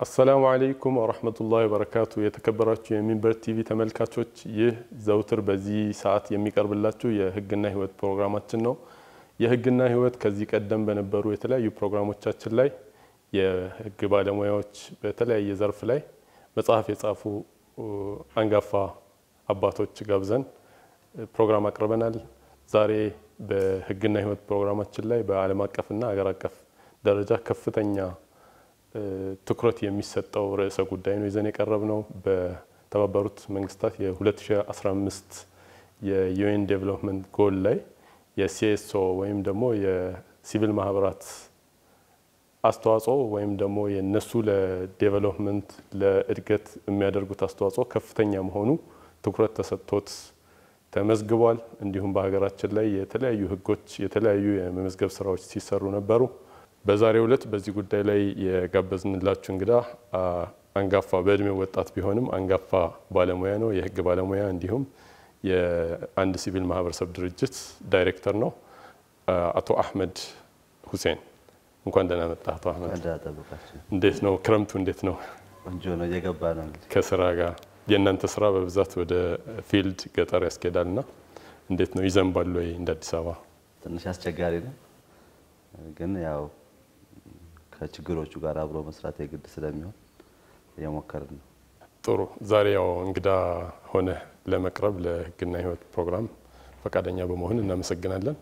السلام عليكم ورحمة الله وبركاته የተከበራችሁ የሚንበር ቲቪ ተመልካቾች ይህ ዘውትር በዚህ ሰዓት የሚቀርብላችሁ የህግና ህይወት ፕሮግራማችን ነው የህግና ህይወት ከዚህ ቀደም በነበሩ የተለያዩ ፕሮግራሞቻችን ላይ የህግ ባለሙያዎች በተለያየ ዘርፍ ላይ መጽሐፍ የጻፉ አንጋፋ አባቶች ጋብዘን ፕሮግራም አቅርበናል ዛሬ በህግና ህይወት ፕሮግራማችን ላይ በዓለም አቀፍና ሀገር አቀፍ ደረጃ ከፍተኛ ትኩረት የሚሰጠው ርዕሰ ጉዳይ ነው ይዘን የቀረብነው በተባበሩት መንግስታት የ2015 የዩኤን ዴቨሎፕመንት ጎል ላይ የሲኤስኦ ወይም ደግሞ የሲቪል ማህበራት አስተዋጽኦ ወይም ደግሞ የነሱ ለዴቨሎፕመንት ለእድገት የሚያደርጉት አስተዋጽኦ ከፍተኛ መሆኑ ትኩረት ተሰጥቶት ተመዝግቧል እንዲሁም በሀገራችን ላይ የተለያዩ ህጎች የተለያዩ የመመዝገብ ስራዎች ሲሰሩ ነበሩ በዛሬው ዕለት በዚህ ጉዳይ ላይ የጋበዝንላችሁ እንግዳ አንጋፋ በእድሜ ወጣት ቢሆንም አንጋፋ ባለሙያ ነው የህግ ባለሙያ እንዲሁም የአንድ ሲቪል ማህበረሰብ ድርጅት ዳይሬክተር ነው አቶ አህመድ ሁሴን እንኳን ደህና መጣህ አቶ አህመድ እንዴት ነው ክረምቱ እንዴት ነው ወንጆ ነው የገባ ነው ከስራ ጋር የእናንተ ስራ በብዛት ወደ ፊልድ ገጠር ያስኬዳልና እንዴት ነው ይዘንባል ወይ እንደ አዲስ አበባ ትንሽ አስቸጋሪ ነው ግን ያው ከችግሮቹ ጋር አብሮ መስራት የግድ ስለሚሆን እየሞከርን ነው ጥሩ ዛሬ ያው እንግዳ ሆነ ለመቅረብ ለህግና ህይወት ፕሮግራም ፈቃደኛ በመሆን እናመሰግናለን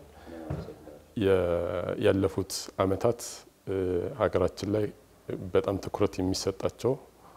ያለፉት አመታት ሀገራችን ላይ በጣም ትኩረት የሚሰጣቸው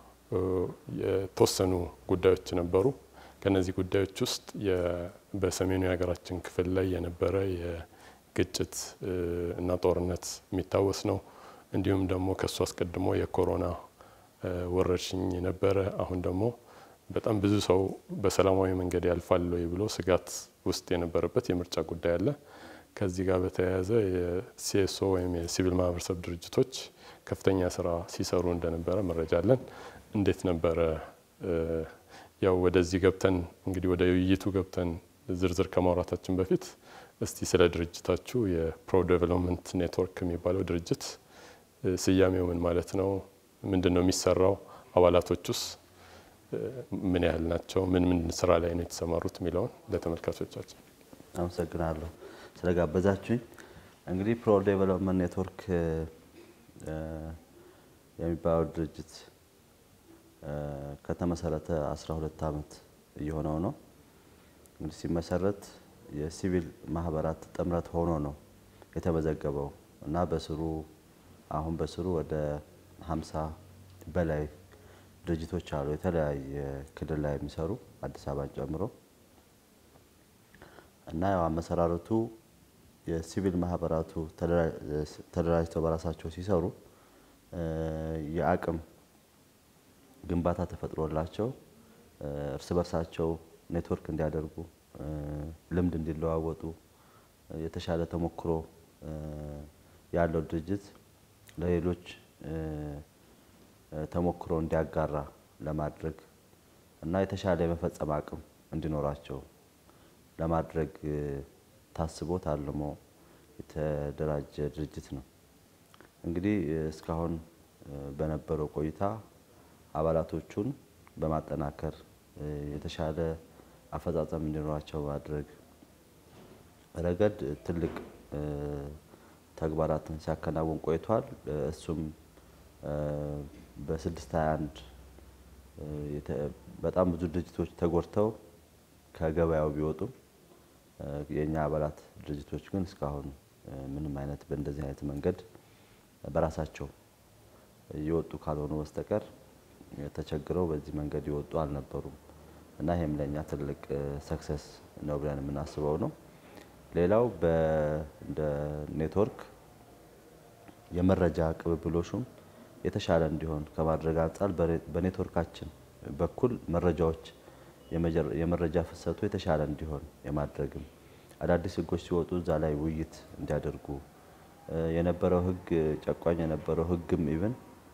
የተወሰኑ ጉዳዮች ነበሩ ከነዚህ ጉዳዮች ውስጥ በሰሜኑ የሀገራችን ክፍል ላይ የነበረ የግጭት እና ጦርነት የሚታወስ ነው እንዲሁም ደግሞ ከሱ አስቀድሞ የኮሮና ወረርሽኝ ነበረ አሁን ደግሞ በጣም ብዙ ሰው በሰላማዊ መንገድ ያልፋል ወይ ብሎ ስጋት ውስጥ የነበረበት የምርጫ ጉዳይ አለ ከዚህ ጋር በተያያዘ የሲኤስኦ ወይም የሲቪል ማህበረሰብ ድርጅቶች ከፍተኛ ስራ ሲሰሩ እንደነበረ መረጃ አለን እንዴት ነበረ ያው ወደዚህ ገብተን እንግዲህ ወደ ውይይቱ ገብተን ዝርዝር ከማውራታችን በፊት እስቲ ስለ ድርጅታችሁ የፕሮ ዴቨሎፕመንት ኔትወርክ የሚባለው ድርጅት ስያሜው ምን ማለት ነው ምንድነው የሚሰራው አባላቶቹስ ምን ያህል ናቸው ምን ስራ ላይ ነው የተሰማሩት ሚሊዮን ለተመልካቾቻችን አመሰግናለሁ ስለጋበዛችሁኝ እንግዲህ ፕሮ ዴቨሎፕመንት ኔትወርክ የሚባለው ድርጅት ከተመሰረተ 12 አመት እየሆነው ነው እንግዲህ ሲመሰረት የሲቪል ማህበራት ጥምረት ሆኖ ነው የተመዘገበው እና አሁን በስሩ ወደ 50 በላይ ድርጅቶች አሉ የተለያየ ክልል ላይ የሚሰሩ አዲስ አበባን ጨምሮ እና ያው አመሰራረቱ የሲቪል ማህበራቱ ተደራጅተው በራሳቸው ሲሰሩ የአቅም ግንባታ ተፈጥሮላቸው እርስ በርሳቸው ኔትወርክ እንዲያደርጉ ልምድ እንዲለዋወጡ የተሻለ ተሞክሮ ያለው ድርጅት ለሌሎች ተሞክሮ እንዲያጋራ ለማድረግ እና የተሻለ የመፈጸም አቅም እንዲኖራቸው ለማድረግ ታስቦ ታልሞ የተደራጀ ድርጅት ነው እንግዲህ እስካሁን በነበረው ቆይታ አባላቶቹን በማጠናከር የተሻለ አፈጻጸም እንዲኖራቸው ማድረግ ረገድ ትልቅ ተግባራትን ሲያከናውን ቆይቷል እሱም በ621 በጣም ብዙ ድርጅቶች ተጎርተው ከገበያው ቢወጡ የኛ አባላት ድርጅቶች ግን እስካሁን ምንም አይነት በእንደዚህ አይነት መንገድ በራሳቸው ይወጡ ካልሆነ በስተቀር ተቸግረው በዚህ መንገድ ይወጡ አልነበሩም እና ይሄም ለኛ ትልቅ ሰክሰስ ነው ብለን የምናስበው ነው ሌላው በእንደ ኔትወርክ የመረጃ ቅብብሎሹም የተሻለ እንዲሆን ከማድረግ አንፃር በኔትወርካችን በኩል መረጃዎች የመረጃ ፍሰቱ የተሻለ እንዲሆን የማድረግም አዳዲስ ህጎች ሲወጡ እዛ ላይ ውይይት እንዲያደርጉ የነበረው ህግ ጨቋኝ የነበረው ህግም ኢቭን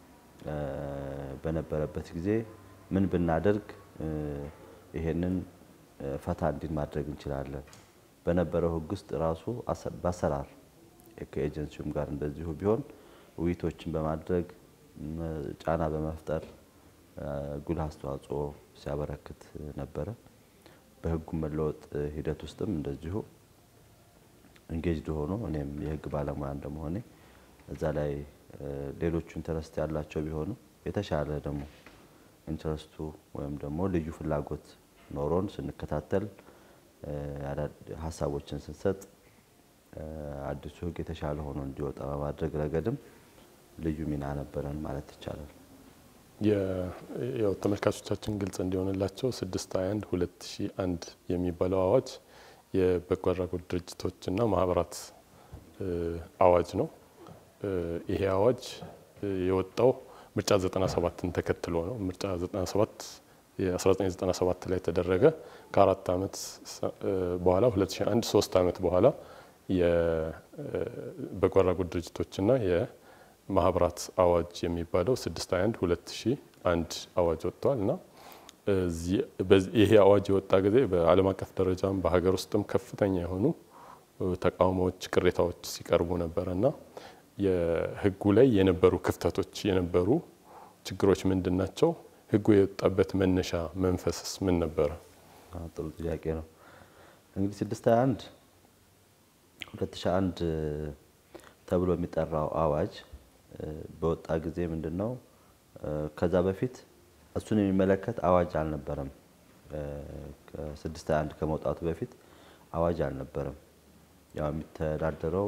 በነበረበት ጊዜ ምን ብናደርግ ይሄንን ፈታ እንዲል ማድረግ እንችላለን በነበረው ህግ ውስጥ ራሱ በአሰራር ከኤጀንሲውም ጋር እንደዚሁ ቢሆን ውይይቶችን በማድረግ ጫና በመፍጠር ጉልህ አስተዋጽኦ ሲያበረክት ነበር በህጉ መለወጥ ሂደት ውስጥም እንደዚሁ engaged ሆኖ እኔም የህግ ባለሙያ እንደመሆኔ እዛ ላይ ሌሎች ኢንተረስት ያላቸው ቢሆኑ የተሻለ ደግሞ ኢንተረስቱ ወይም ደግሞ ልዩ ፍላጎት ኖሮን ስንከታተል ሐሳቦችን ስንሰጥ አዲሱ ህግ የተሻለ ሆኖ እንዲወጣ በማድረግ ረገድም ልዩ ሚና ነበረን ማለት ይቻላል። ያው ተመልካቾቻችን ግልጽ እንዲሆንላቸው 621 2001 የሚባለው አዋጅ የበጎ አድራጎት ድርጅቶችና ማህበራት አዋጅ ነው። ይሄ አዋጅ የወጣው ምርጫ 97ን ተከትሎ ነው። ምርጫ 97 የ1997 ላይ ተደረገ። ከ4 አመት በኋላ 2001 3 አመት በኋላ የበጎ አድራጎት ድርጅቶችና የማህበራት አዋጅ የሚባለው 621 2001 አዋጅ ወጥቷልና ይሄ አዋጅ የወጣ ጊዜ በዓለም አቀፍ ደረጃም በሀገር ውስጥም ከፍተኛ የሆኑ ተቃውሞዎች ቅሬታዎች ሲቀርቡ ነበርና የህጉ ላይ የነበሩ ክፍተቶች የነበሩ ችግሮች ምንድናቸው? ህጉ የወጣበት መነሻ መንፈስስ ምን ነበር? ጥሩ ጥያቄ ነው። እንግዲህ 621 2001 ተብሎ የሚጠራው አዋጅ በወጣ ጊዜ ምንድነው ከዛ በፊት እሱን የሚመለከት አዋጅ አልነበረም። 621 ከመውጣቱ በፊት አዋጅ አልነበረም። ያው የሚተዳደረው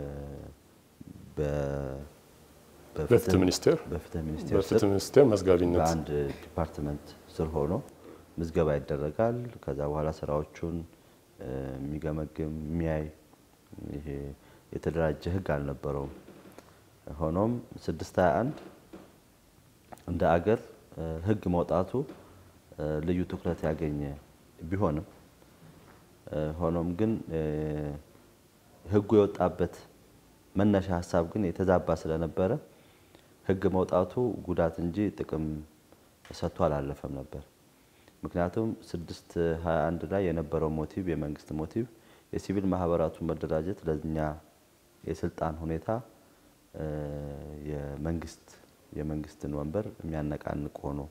በፍትህ ሚኒስቴር መዝጋቢነት በአንድ ዲፓርትመንት ስር ሆኖ ምዝገባ ይደረጋል። ከዛ በኋላ ስራዎቹን የሚገመግም የሚያይ ይሄ የተደራጀ ህግ አልነበረውም። ሆኖም 621 እንደ አገር ህግ መውጣቱ ልዩ ትኩረት ያገኘ ቢሆንም ሆኖም ግን ህጉ የወጣበት መነሻ ሐሳብ ግን የተዛባ ስለነበረ ህግ መውጣቱ ጉዳት እንጂ ጥቅም ሰጥቶ አላለፈም ነበር። ምክንያቱም 621 ላይ የነበረው ሞቲቭ የመንግስት ሞቲቭ የሲቪል ማህበራቱ መደራጀት ለኛ የስልጣን ሁኔታ የመንግስትን ወንበር የሚያነቃንቅ ሆኖ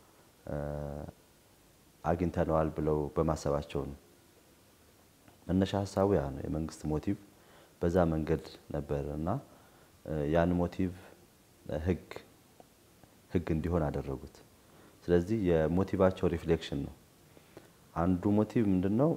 አግኝተነዋል ብለው በማሰባቸው ነው። መነሻ ሐሳቡ ያ ነው። የመንግስት ሞቲቭ በዛ መንገድ ነበርና ያን ሞቲቭ ህግ እንዲሆን አደረጉት። ስለዚህ የሞቲቫቸው ሪፍሌክሽን ነው። አንዱ ሞቲቭ ምንድነው?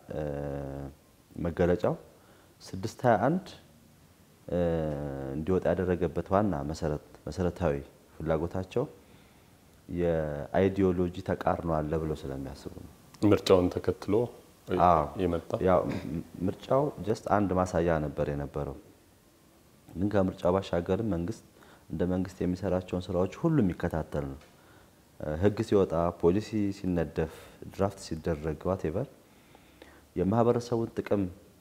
መገለጫው 621 እንዲወጣ ያደረገበት ዋና መሰረታዊ ፍላጎታቸው የአይዲዮሎጂ ተቃርኖ አለ ብለው ስለሚያስቡ ነው። ምርጫውን ተከትሎ የመጣ ያው ምርጫው ጀስት አንድ ማሳያ ነበር የነበረው። ግን ከምርጫው ባሻገር እንደ መንግስት የሚሰራቸውን ስራዎች ሁሉ የሚከታተል ነው። ህግ ሲወጣ፣ ፖሊሲ ሲነደፍ፣ ድራፍት ሲደረግ whatever የማህበረሰቡን ጥቅም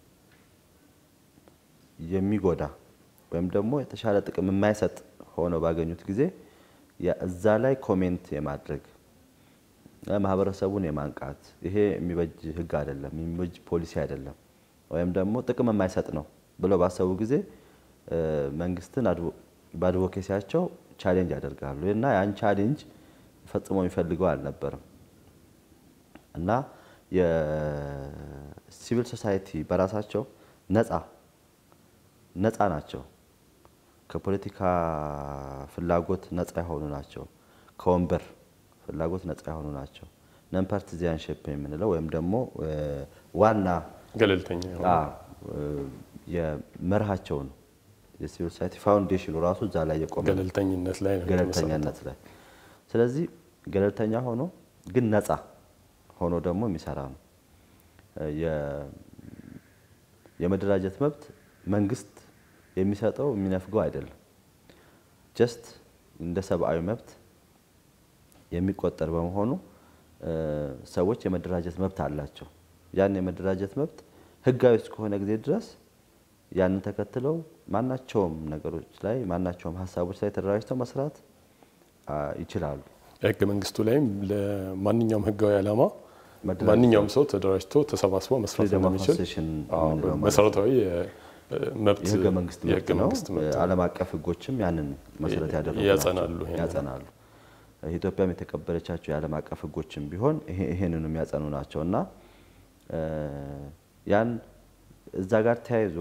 የሚጎዳ ወይም ደግሞ የተሻለ ጥቅም የማይሰጥ ሆኖ ባገኙት ጊዜ እዛ ላይ ኮሜንት የማድረግ ማህበረሰቡን የማንቃት ይሄ የሚበጅ ህግ አይደለም የሚበጅ ፖሊሲ አይደለም ወይም ደግሞ ጥቅም የማይሰጥ ነው ብለው ባሰቡ ጊዜ መንግስትን በአድቮኬሲያቸው ቻሌንጅ ያደርጋሉ እና ያን ቻሌንጅ ፈጽሞ የሚፈልገው አልነበረም። እና የሲቪል ሶሳይቲ በራሳቸው ነፃ ናቸው። ከፖለቲካ ፍላጎት ነፃ የሆኑ ናቸው። ከወንበር ፍላጎት ነፃ የሆኑ ናቸው። ነን ፓርቲዛንሺፕ የምንለው ወይም ደግሞ ዋና ገለልተኛ የመርሃቸው ነው። የሲቪል ሶሳይቲ ፋውንዴሽኑ ራሱ እዛ ላይ የቆመ ገለልተኝነት ላይ። ስለዚህ ገለልተኛ ሆኖ ግን ነፃ ሆኖ ደግሞ የሚሰራ ነው። የመደራጀት መብት መንግስት የሚሰጠው የሚነፍገው አይደለም። ጀስት እንደ ሰብአዊ መብት የሚቆጠር በመሆኑ ሰዎች የመደራጀት መብት አላቸው። ያን የመደራጀት መብት ህጋዊ እስከሆነ ጊዜ ድረስ ያንን ተከትለው ማናቸውም ነገሮች ላይ ማናቸውም ሐሳቦች ላይ ተደራጅተው መስራት ይችላሉ። ህገ መንግስቱ ላይም ለማንኛውም ህጋዊ ዓላማ ማንኛውም ሰው ተደራጅቶ ተሰባስቦ መስራት እንደሚችል መሰረታዊ መብት የህገ መንግስት ነው ዓለም አቀፍ ህጎችም ያንን መሰረት ያጸናሉ ኢትዮጵያም የተቀበለቻቸው የዓለም አቀፍ ህጎችም ቢሆን ይሄንንም ያጸኑ ናቸውና ያን እዛ ጋር ተያይዞ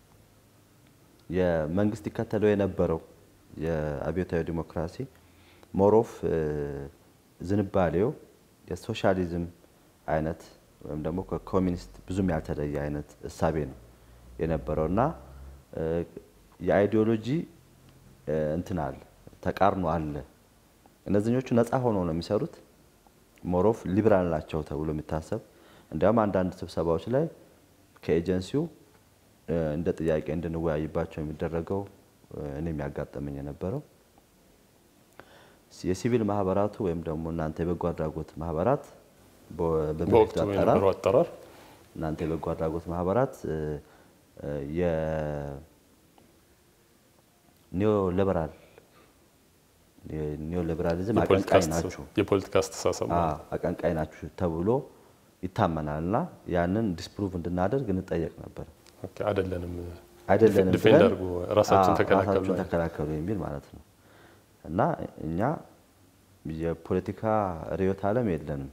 የመንግስት ይከተለው የነበረው የአብዮታዊ ዲሞክራሲ ሞሮፍ ዝንባሌው የሶሻሊዝም አይነት ወይም ደግሞ ከኮሚኒስት ብዙም ያልተለየ አይነት እሳቤ ነው የነበረውና የአይዲዮሎጂ እንትናል ተቃርኖ አለ እነዚህኞቹ ነፃ ሆነው ነው የሚሰሩት ሞሮፍ ሊበራል ናቸው ተብሎ የሚታሰብ እንዲያውም አንዳንድ ስብሰባዎች ላይ ከኤጀንሲው እንደ ጥያቄ እንድንወያይባቸው የሚደረገው እኔም ያጋጠመኝ የነበረው የሲቪል ማህበራቱ ወይም ደግሞ እናንተ የበጎ አድራጎት ማህበራት በበፊቱ አጠራር እናንተ የበጎ አድራጎት ማህበራት የኒዮ ሊበራሊዝም አቀንቃኝ ናቸው የፖለቲካ አስተሳሰብ አቀንቃኝ ናቸው ተብሎ ይታመናልና ያንን ዲስፕሩቭ እንድናደርግ እንጠየቅ ነበር ኦኬ አይደለንም ዲፌንድ አድርጉ ራሳችን ተከላከሉ የሚል ማለት ነው እና እኛ የፖለቲካ ሪዮት ዓለም የለንም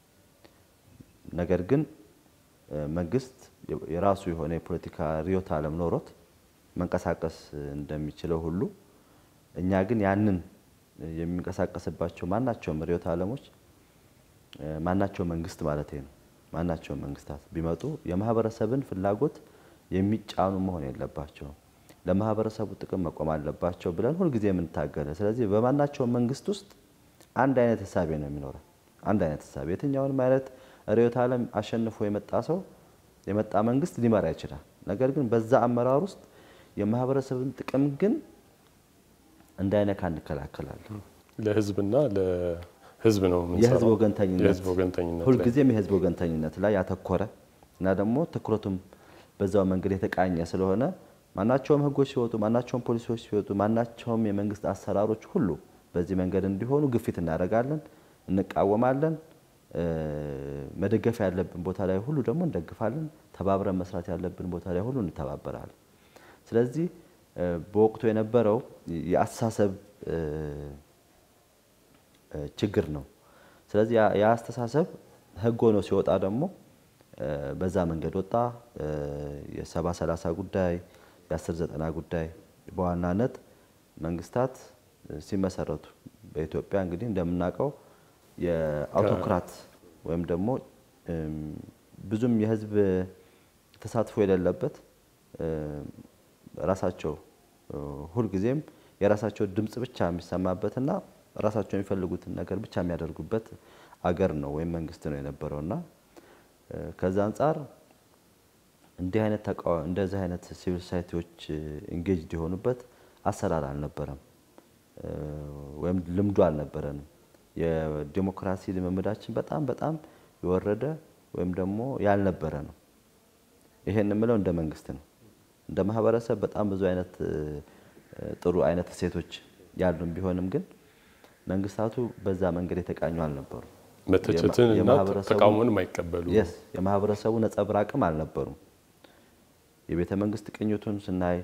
ነገር ግን መንግስት የራሱ የሆነ የፖለቲካ ሪዮት ዓለም ኖሮት መንቀሳቀስ እንደሚችለው ሁሉ እኛ ግን ያንን የሚንቀሳቀስባቸው ማናቸውም ሪዮት ዓለሞች ማናቸው መንግስት ማለት ነው ማናቸው መንግስታት ቢመጡ የማህበረሰብን ፍላጎት የሚጫኑ መሆን የለባቸው ለማህበረሰቡ ጥቅም መቆም አለባቸው ብለን ሁሉ ጊዜ የምንታገለ ስለዚህ በማናቸው መንግስት ውስጥ አንድ አይነት ሐሳብ ነው የሚኖረው አንድ አይነት ሐሳብ የትኛውን ማለት ሪዮት ዓለም አሸንፎ የመጣ መንግስት ሊመራ ይችላል ነገር ግን በዛ አመራር ውስጥ የማህበረሰብን ጥቅም ግን እንዳይነካ እንከላከላለን ለህዝብና ለህዝብ ነው የህዝብ ወገንተኝነት ሁሉ ጊዜም የህዝብ ወገንተኝነት ላይ ያተኮረ እና ደግሞ ትኩረቱም በዛው መንገድ የተቃኘ ስለሆነ ማናቸውም ህጎች ሲወጡ ማናቸውም ፖሊሲዎች ሲወጡ ማናቸውም የመንግስት አሰራሮች ሁሉ በዚህ መንገድ እንዲሆኑ ግፊት እናደርጋለን እንቃወማለን መደገፍ ያለብን ቦታ ላይ ሁሉ ደግሞ እንደግፋለን ተባብረን መስራት ያለብን ቦታ ላይ ሁሉ እንተባበራለን ስለዚህ በወቅቱ የነበረው የአስተሳሰብ ችግር ነው ስለዚህ ያ አስተሳሰብ ህግ ሆኖ ሲወጣ ደግሞ በዛ መንገድ ወጣ የ70-30 ጉዳይ የ10-90 ጉዳይ በዋናነት መንግስታት ሲመሰረቱ በኢትዮጵያ እንግዲህ እንደምናቀው የአውቶክራት ወይም ደግሞ ብዙም የህዝብ ተሳትፎ የሌለበት ራሳቸው ሁሉ ጊዜም የራሳቸው ድምጽ ብቻ የሚሰማበትና ራሳቸው የሚፈልጉትን ነገር ብቻ የሚያደርጉበት አገር ነው ወይም መንግስት ነው የነበረውና ከዛ አንፃር እንደዚህ አይነት ሲቪል ሶሳይቲዎች ኢንጌጅድ የሆኑበት አሰራር አልነበረም ወይም ልምዱ አልነበረንም የዲሞክራሲ ልምምዳችን በጣም የወረደ ወይም ደግሞ ያልነበረ ነው ይሄን ምለው እንደ መንግስት ነው እንደ ማህበረሰብ በጣም ብዙ አይነት ጥሩ አይነት ሴቶች ያሉን ቢሆንም ግን መንግስታቱ በዛ መንገድ የተቃኙ አልነበሩ መተቸትን እና ተቃውሞን ማይቀበሉ የማህበረሰቡ ነጸብራቅም አልነበሩም የቤተ መንግስት ቅኝቱን ስናይ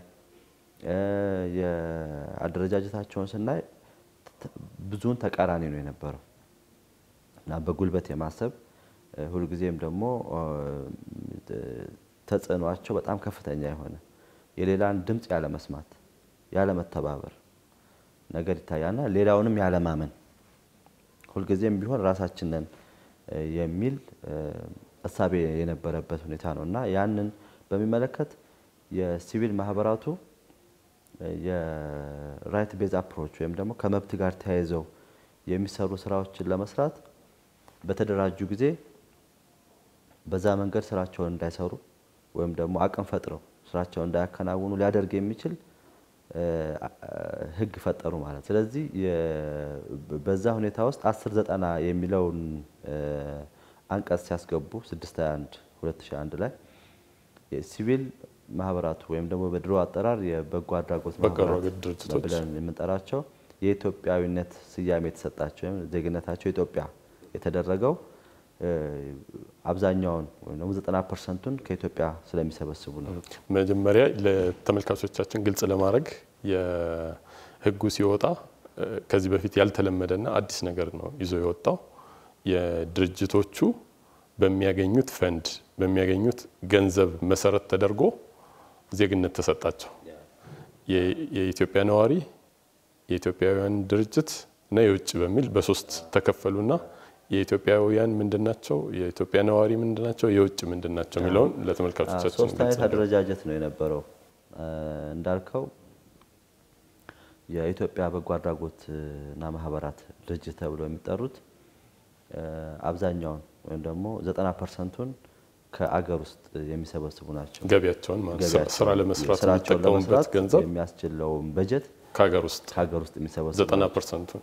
የአደረጃጀታቸውን ስናይ ብዙን ተቃራኒ ነው የነበረው እና በጉልበት የማሰብ ሁሉ ጊዜም ደግሞ ተጽዕኖአቸው በጣም ከፍተኛ የሆነ የሌላን ድምጽ ያለ መስማት ያለ መተባበር ነገር ይታያልና ሌላውንም ያለ ማመን ሁሉ ጊዜም ቢሆን ራሳችንን የሚል ሐሳብ የነበረበት ሁኔታ ነውና ያንን በሚመለከት የሲቪል ማህበራቱ የራይት ቤዝ አፕሮች ወይም ደግሞ ከመብት ጋር ተያይዘው የሚሰሩ ስራዎችን ለመስራት በተደራጁ ጊዜ በዛ መንገድ ስራቸውን እንዳይሰሩ ወይም ደግሞ አቅም ፈጥረው ስራቸውን እንዳያከናውኑ ሊያደርግ የሚችል ህግ ፈጠሩ ማለት ስለዚህ በዛ ሁኔታ ውስጥ 1090 የሚለውን አንቀጽ ሲያስገቡ 621 2001 ላይ የሲቪል ማህበራቱ ወይም ደግሞ በድሮ አጠራር የበጎ አድራጎት ድርጅቶች ብለን የምንጠራቸው የኢትዮጵያዊነት ስያሜ የተሰጣቸው ዜግነታቸው ኢትዮጵያ የተደረገው አብዛኛውን ወይ ነው 90%ን ከኢትዮጵያ ስለሚሰበስቡ ነው መጀመሪያ ለተመልካቾቻችን ግልጽ ለማድረግ የህጉ ሲወጣ ከዚህ በፊት ያልተለመደና አዲስ ነገር ነው ይዞ የወጣው የድርጅቶቹ በሚያገኙት ፈንድ በሚያገኙት ገንዘብ መሰረት ተደርጎ ዜግነት ተሰጣቸው የኢትዮጵያ ነዋሪ የኢትዮጵያውያን ድርጅት እና የውጭ በሚል በሶስት ተከፈሉና የኢትዮጵያውያን ምንድናቸው የኢትዮጵያ ነዋሪ ምንድናቸው የውጭ ምንድናቸው የሚለውን ለተመልካቾቻችን ሶስት አይነት አደረጃጀት ነው የነበረው እንዳልከው የኢትዮጵያ በጎ አድራጎትና ማህበራት ድርጅት ተብሎ የሚጠሩት አብዛኛውን ወይም ደግሞ 90%ን ከአገር ውስጥ የሚሰበስቡ ናቸው ገቢያቸውን ስራ ለመስራት የሚጠቀሙበት ገንዘብ የሚያስችለው በጀት ከአገር ውስጥ የሚሰበስቡ 90%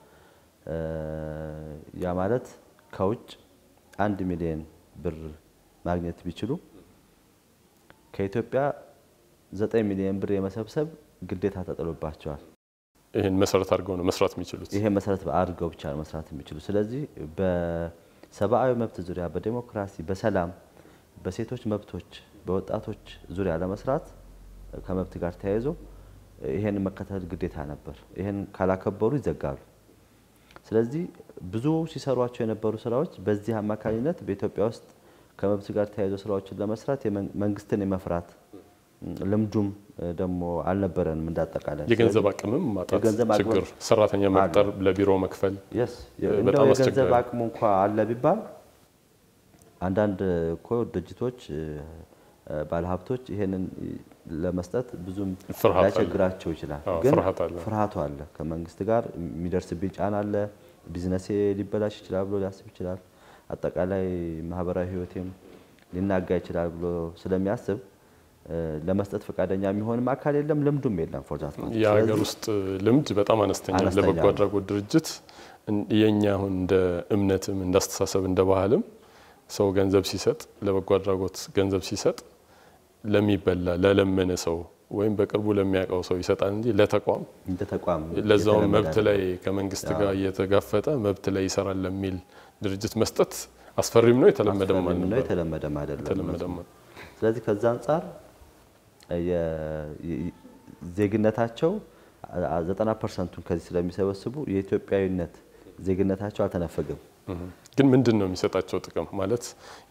ያ ማለት ከውጭ 1 ሚሊዮን ብር ማግኘት ቢችሉ ከኢትዮጵያ 9 ሚሊዮን ብር የመሰብሰብ ግዴታ ተጥሎባቸዋል ይሄን መሰረት አድርገው ነው መስራት የሚችሉት ይሄን መሰረት አድርገው ብቻ ነው መስራት የሚችሉ ስለዚህ በሰብአዊ መብት ዙሪያ በዲሞክራሲ በሰላም በሴቶች መብቶች በወጣቶች ዙሪያ ለመስራት ከመብት ጋር ተያይዞ ይሄን መከተል ግዴታ ነበር ይሄን ካላከበሩ ይዘጋሉ ስለዚህ ብዙ ሲሰሯቸው የነበሩ ስራዎች በዚህ አማካኝነት በኢትዮጵያ ውስጥ ከመብት ጋር ተያይዞ ስራዎችን ለመስራት መንግስትን የመፍራት ልምዱም ደግሞ አልነበረንም እንዳጠቃላይ የገንዘብ አቅምም ማጣት ችግር ሰራተኛ መቅጠር ለቢሮ መክፈል በጣም አስቸጋሪ የገንዘብ አቅሙ እንኳን አለ ቢባል አንዳንድ ድርጅቶች ባለሀብቶች ይሄንን ለመስጠት ብዙም ላይቸግራቸው ይችላል ግን ፍርሃቱ አለ ከመንግስት ጋር የሚደርስብኝ ጫና አለ ቢዝነስ ሊበላሽ ይችላል ብሎ ሊያስብ ይችላል አጠቃላይ ማህበራዊ ህይወቴም ሊናጋ ይችላል ብሎ ስለሚያስብ ለመስጠት ፈቃደኛ የሚሆንም አካል የለም ልምዱም የለም ፎርዛት ነው የሀገር ውስጥ ልምድ በጣም አነስተኛ ለበጎ አድራጎት ድርጅት የኛ አሁን እንደ እምነትም እንዳስተሳሰብ እንደ ባህልም ሰው ገንዘብ ሲሰጥ ለበጎ አድራጎት ገንዘብ ሲሰጥ ለሚበላ ለለመነ ሰው ወይም በቅርቡ ለሚያቀው ሰው ይሰጣል እንጂ ለተቋም እንደ ተቋም ለዛው መብት ላይ ከመንግስት ጋር እየተጋፈጠ መብት ላይ ይሰራል ለሚል ድርጅት መስጠት አስፈሪም ነው የተለመደም አይደለም ስለዚህ ከዛ አንፃር ዜግነታቸው 90%ን ከዚህ ስለሚሰበስቡ የኢትዮጵያዊነት ዜግነታቸው አልተነፈገም ግን ምንድነው የሚሰጣቸው ጥቅም ማለት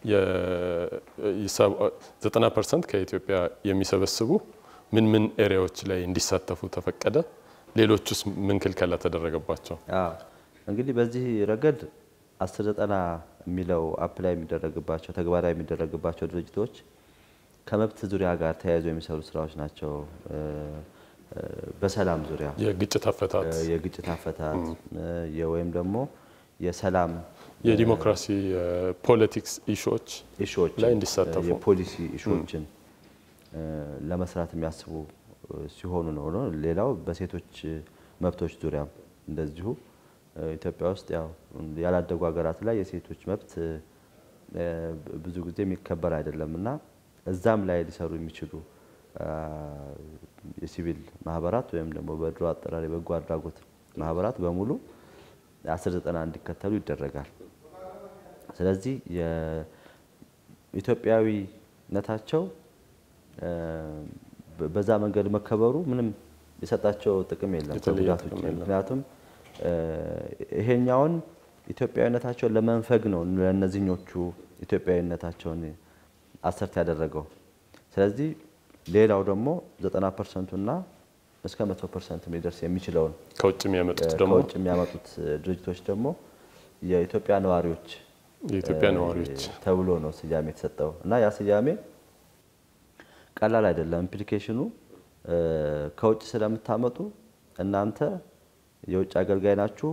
የ90% ከኢትዮጵያ የሚሰበስቡ ምን ኤሪያዎች ላይ እንዲሳተፉ ተፈቀደ ሌሎችስ ምን ክልከላ ተደረገባቸው እንግዲህ በዚህ ረገድ 1090 የሚለው አፕላይ የሚደረግባቸው ተግባራዊ የሚደረግባቸው ድርጅቶች ከመብት ዙሪያ ጋር ተያይዘው የሚሰሩ ስራዎች ናቸው በሰላም ዙሪያ የግጭት አፈታት ወይም ደግሞ የሰላም የዲሞክራሲ ፖለቲክስ ኢሹዎች ላይ እንዲሳተፉ የፖሊሲ ኢሹዎችን ለመስራት የሚያስቡ ሲሆኑ ነው ሌላው በሴቶች መብቶች ዙሪያ እንደዚሁ ኢትዮጵያ ውስጥ ያላደጉ ሀገራት ላይ የሴቶች መብት ብዙ ጊዜ የሚከበር አይደለምና እዛም ላይ ሊሰሩ የሚችሉ የሲቪል ማህበራት ወይም ደግሞ በድሮ አጠራሪ በጎ አድራጎት ማህበራት በሙሉ 1090 እንዲከተሉ ይደረጋል ስለዚህ የኢትዮጵያዊነታቸው በዛ መንገድ መከበሩ ምንም የሰጣቸው ጥቅም የለም ተጉዳቶች ምክንያቱም ይሄኛውን ኢትዮጵያዊነታቸውን ለመንፈግ ነው ለነዚህኞቹ ኢትዮጵያዊነታቸውን አሰርት ያደረገው ስለዚህ ሌላው ደግሞ 90% እና እስከ 100% የሚደርስ የሚችለውን ከውጭ የሚያመጡት ድርጅቶች ደግሞ የኢትዮጵያ ነዋሪዎች ተብሎ ነው ስያሜ የተሰጠው እና ያ ስያሜ ቀላል አይደለም ኢምፕሊኬሽኑ ከውጭ ስለምታመጡ እናንተ የውጭ አገልጋይ ናችሁ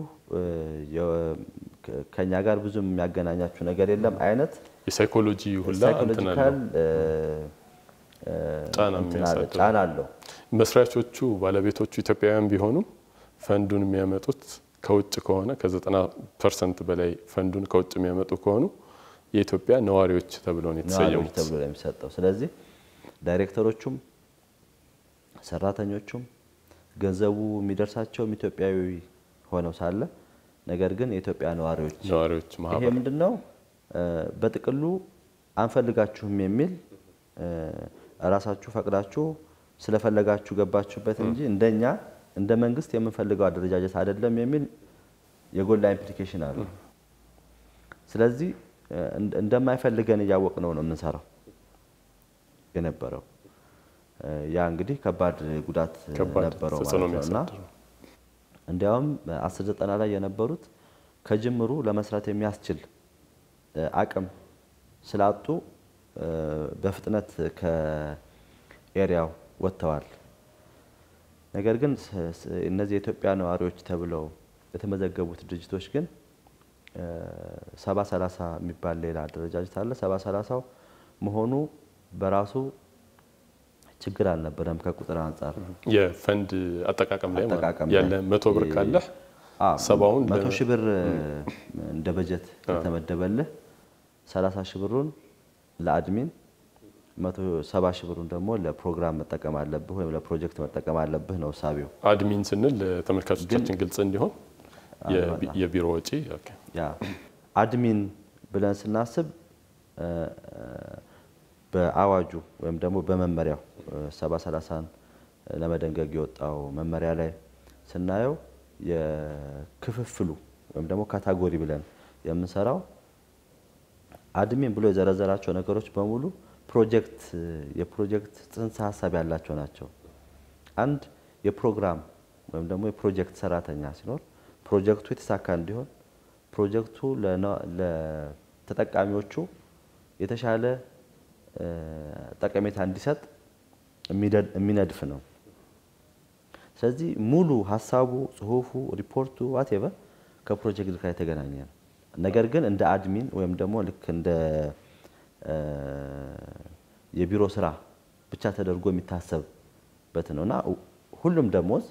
ከኛ ጋር ብዙም የሚያገናኛችሁ ነገር የለም አይነት የሳይኮሎጂ ሁላ ሳይኮሎጂካል ጫና አለው መስራቾቹ ባለቤቶቹ ኢትዮጵያውያን ቢሆኑ ፈንዱን የሚያመጡት ከውጭ ከሆነ ከ90% በላይ ፈንዱን ከውጭ የሚያመጡ ከሆኑ የኢትዮጵያ ነዋሪዎች ተብለው ነው የተሰየሙት ተብሎ ለሚሰጠው ስለዚህ ዳይሬክተሮቹም ሰራተኞቹም ገንዘቡ የሚደርሳቸው ኢትዮጵያዊ ሆነው ሳለ ነገር ግን የኢትዮጵያ ነዋሪዎች ማህበር ይሄ ምንድነው በጥቅሉ አንፈልጋችሁም የሚል ራሳችሁ ፈቅዳችሁ ስለፈለጋችሁ ገባችሁበት እንጂ እንደኛ እንደ መንግስት የምንፈልገው አደረጃጀት አይደለም የሚል የጎላ ኢምፕሊኬሽን አለ ስለዚህ እንደማይፈልገን ያወቅነው ነው የምንሰራው የነበረው ያ እንግዲህ ከባድ ጉዳት ነበረው ማለት ነውና እንዲያውም 1090 ላይ የነበሩት ከጅምሩ ለመስራት የሚያስችል አቅም ስላጡ በፍጥነት ከኤሪያው ወጥተዋል ነገር ግን እነዚህ የኢትዮጵያ ነዋሪዎች ተብለው የተመዘገቡት ድርጅቶች ግን 7030 የሚባል ሌላ አደረጃጀት አለ 7030 መሆኑ በራሱ ችግር አልነበረም ከቁጥር አንፃር የፈንድ አጠቃቀም ላይ ያለ 100 ብር ካለ 100 ሺህ ብር እንደ በጀት ተመደበልህ 30 ሺህ ብሩን ለአድሚን 170 ሺህ ብሩን ደግሞ ለፕሮግራም መጠቀም አለብህ ወይ ለፕሮጀክት መጠቀም አለብህ ነው ሳቢው አድሚን ስንል ተመልካቾቻችን ግልጽ እንዲሆን የቢሮ ወጪ ኦኬ ያ አድሚን ብለን ስናስብ በአዋጁ ወይም ደግሞ በመመሪያው 7030 ለመደንገግ የወጣው መመሪያ ላይ ስናየው የክፍፍሉ ወይም ደግሞ ካታጎሪ ብለን የምንሰራው አድሚን ብሎ የዘረዘራቸው ነገሮች በሙሉ የፕሮጀክት ጽንሰ ሐሳብ ያላቸው ናቸው አንድ የፕሮግራም ወይም ደግሞ የፕሮጀክት ሰራተኛ ሲኖር ፕሮጀክቱ የተሳካ እንዲሆን ፕሮጀክቱ ለተጠቃሚዎቹ የተሻለ ጠቀሜታ እንዲሰጥ የሚነድፍ ነው ስለዚህ ሙሉ ሐሳቡ ጽሁፉ ሪፖርቱ whatever ከፕሮጀክት ጋር የተገናኘ ነው ነገር ግን እንደ አድሚን ወይም ደግሞ ልክ እንደ የቢሮ ስራ ብቻ ተደርጎ የሚታሰብበት ነውና ሁሉም ደሞዝ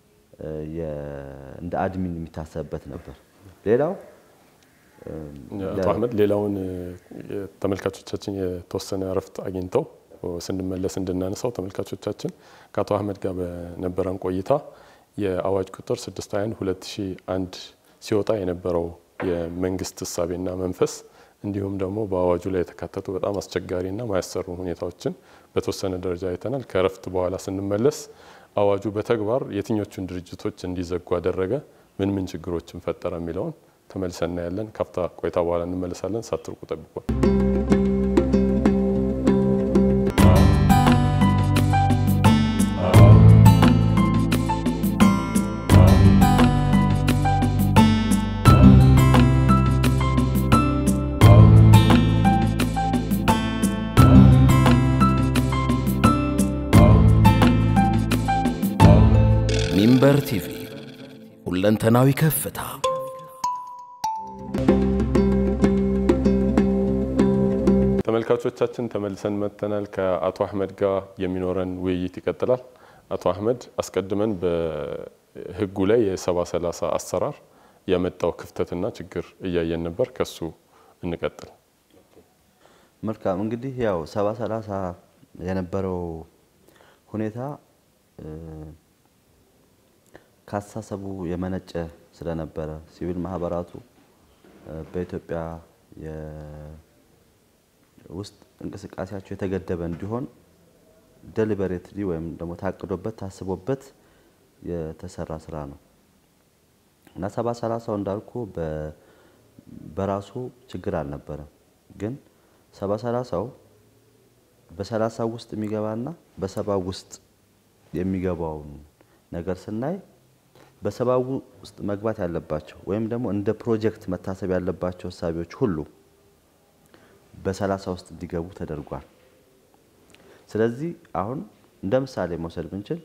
እንደ አድሚን የሚታሰብበት ነበር ሌላው አቶ አህመድ ሌላውን ተመልካቾቻችን የተወሰነ አረፍት አግኝተው ስንመለስ እንድናነሳው ተመልካቾቻችን ከአቶ አህመድ ጋር በነበረን ቆይታ የአዋጅ ቁጥር 621/2001 ሲወጣ የነበረው የመንግስት ሐሳብና መንፈስ እንዲሁም ደግሞ በአዋጁ ላይ የተካተቱ በጣም አስቸጋሪና ማያሰሩ ሁኔታዎችን በተወሰነ ደረጃ አይተናል ከረፍት በኋላ ስንመለስ አዋጁ በተግባር የትኞቹን ድርጅቶች እንዲዘጉ አደረገ ምን ችግሮችን ፈጠረ የሚለውን ተመልሰና ያለን ከፍታ ቆይታ በኋላ እንመለሳለን ሳትርቁ ጠብቁ ሚንበር ቲቪ ሁለንተናዊ ከፍታ ተመልካቾቻችን ተመልሰን መተናል ከአቶ አህመድ ጋር የሚኖረን ውይይት ይቀጥላል አቶ አህመድ አስቀድመን በህጉ ላይ የ7030 አሰራር ያመጣው ክፍተትና ችግር እያየን ነበር ከሱ እንቀጥል መልካም እንግዲህ ያው 7030 የነበረው ሁኔታ ካሳሰቡ የመነጨ ስለነበረ ሲቪል ማህበራቱ በኢትዮጵያ ውስጥ እንቅስቃሴያቸው የተገደበ እንዲሆን ዴሊበሬትሊ ወይም ደግሞ ታቅዶበት ታስቦበት የተሰራ ስራ ነው እና 7030 እንዳልኩ በራሱ ችግር አልነበረም ግን 7030 በ30 ውስጥ የሚገባና በ70 ውስጥ የሚገባው ነገር ስናይ በ70 ውስጥ መግባት ያለባቸው ወይም ደግሞ እንደ ፕሮጀክት መታሰብ ያለባቸው ሐሳቦች ሁሉ በ30 ውስጥ እንዲገቡ ተደርጓል ስለዚህ አሁን እንደ ምሳሌ መውሰድ ብንችል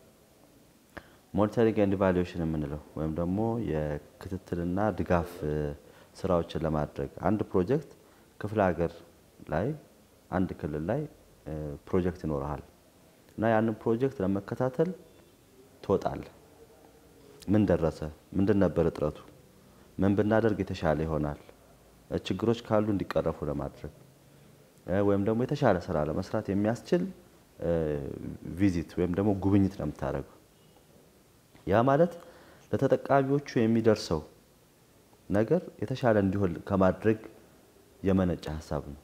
ሞኒተሪንግ ኤንድ ኢቫሉዌሽን የምንለው ወይም ደግሞ የክትትልና ድጋፍ ስራዎችን ለማድረግ አንድ ፕሮጀክት ክፍለ ሀገር ላይ አንድ ክልል ላይ ፕሮጀክት ይኖርሃል እና ያንን ፕሮጀክት ለመከታተል ተወጣለ ምን ደረሰ ምንድን ነበር እጥረቱ ምን ብናደርግ የተሻለ ይሆናል ችግሮች ካሉ እንዲቀረፉ ለማድረግ ወይም ደግሞ የተሻለ ስራ ለመስራት የሚያስችል ቪዚት ወይም ደግሞ ጉብኝት ነው የምታደርገው ያ ማለት ለተጠቃሚዎቹ የሚደርሰው ነገር የተሻለ እንዲሆን ከማድረግ የመነጨ ሐሳብ ነው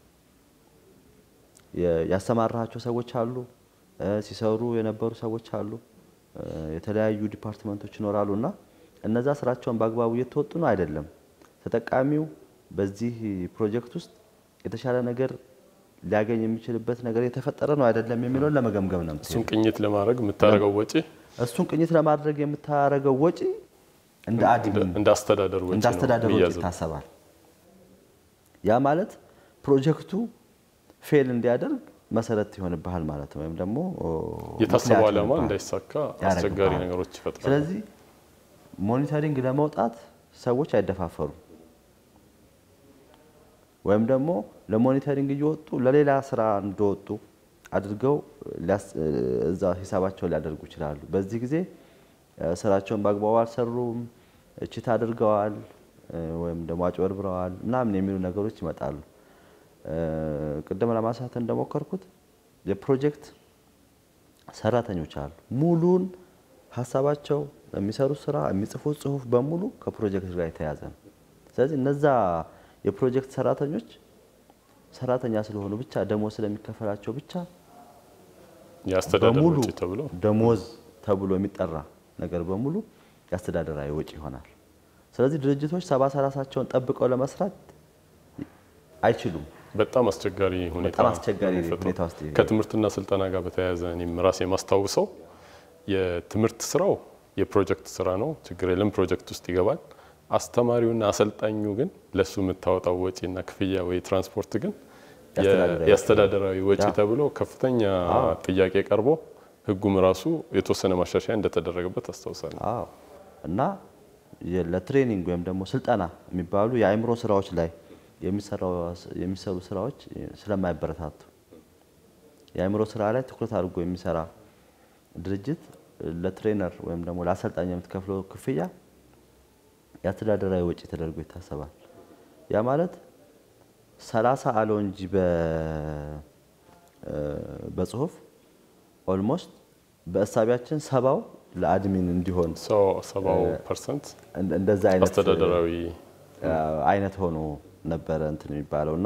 ያስተማራቸው ሰዎች አሉ ሲሰሩ የነበሩ ሰዎች አሉ የተለያዩ ዲፓርትመንቶች ይኖራሉና እነዛ ስራቸውን በአግባቡ እየተወጡ ነው አይደለም ተጠቃሚው በዚህ ፕሮጀክት ውስጥ የተሻለ ነገር ሊያገኝ የሚችልበት ነገር የተፈጠረ ነው አይደለም የሚለውን ለመገምገም ነው እሱን ቅኝት ለማድረግ የምታረጋው ወጪ እሱን ቅኝት ለማድረግ የምታረጋው ወጪ እንደ አድሚን እንደ አስተዳደር ወጪ ታሰባል ያ ማለት ፕሮጀክቱ ፌል እንዲያደርግ መሰረት ይሆንብሃል ማለት ነው ወይም ደግሞ የታሰበው ዓላማ እንዳይሳካ አስቸጋሪ ነገሮች ይፈጥራሉ ስለዚህ ሞኒተሪንግ ለማውጣት ሰዎች አይደፋፈሩ ወይም ደግሞ ለሞኒተሪንግ እየወጡ ለሌላ ስራ እንደወጡ አድርገው እዛ ሂሳባቸው ሊያደርጉ ይችላሉ በዚህ ጊዜ ስራቸውን በአግባቡ አልሰሩም እቺት አድርገዋል ወይም ደግሞ አጭበርብረዋል ምናምን የሚሉ ነገሮች ይመጣሉ ቅድም ለማሳተን እንደሞከርኩት የፕሮጀክት ሰራተኞች አሉ ሙሉን ሐሳባቸው የሚሰሩ ስራ የሚጽፉት ጽሁፍ በሙሉ ከፕሮጀክት ጋር የተያያዘ ነው ስለዚህ እነዛ የፕሮጀክት ሰራተኛ ስለሆኑ ብቻ ደሞዝ ስለሚከፈላቸው ብቻ ያስተዳደር ወጪ ተብሎ ደሞዝ ተብሎ የሚጠራ ነገር በሙሉ ያስተዳደራዊ ወጪ ይሆናል ስለዚህ ድርጅቶች 70-30ቸውን ጠብቀው ለመስራት አይችሉም በጣም አስቸጋሪ ሁኔታ ውስጥ ከትምህርትና ስልጠና ጋር በተያያዘ እኔም ራሴ ማስተዋውሰው የትምህርት ስራው የፕሮጀክት ስራ ነው ችግር የለም ፕሮጀክት ውስጥ ይገባል አስተማሪውና አሰልጣኙ ግን ለሱ የምታወጣው ወጪና ክፍያ ወይ ትራንስፖርት ግን ያስተዳደራዊ ወጪ ተብሎ ከፍተኛ ጥያቄ ቀርቦ ህጉም ራሱ የተወሰነ ማሻሻያ እንደተደረገበት አስተዋውሳለሁ እና ለትሬኒንግ ወይም ደግሞ ስልጠና የሚባሉ የአይምሮ ስራዎች ላይ የሚሰሩ ስራዎች ስለማይበረታቱ የአይምሮ ስራ ላይ ትኩረት አድርጎ የሚሰራ ድርጅት ለትሬነር ወይም ደግሞ ለአሰልጣኝ የምትከፍለው ክፍያ ያስተዳደራዊ ወጪ ተደርጎ ይታሰባል ያ ማለት 30 አለው እንጂ በጽሁፍ ኦልሞስት በእሳቢያችን 70 ለአድሚን እንዲሆን 70% እንደዛ አስተዳደራዊ አይነት ሆኖ ነበር እንትን የሚባለውና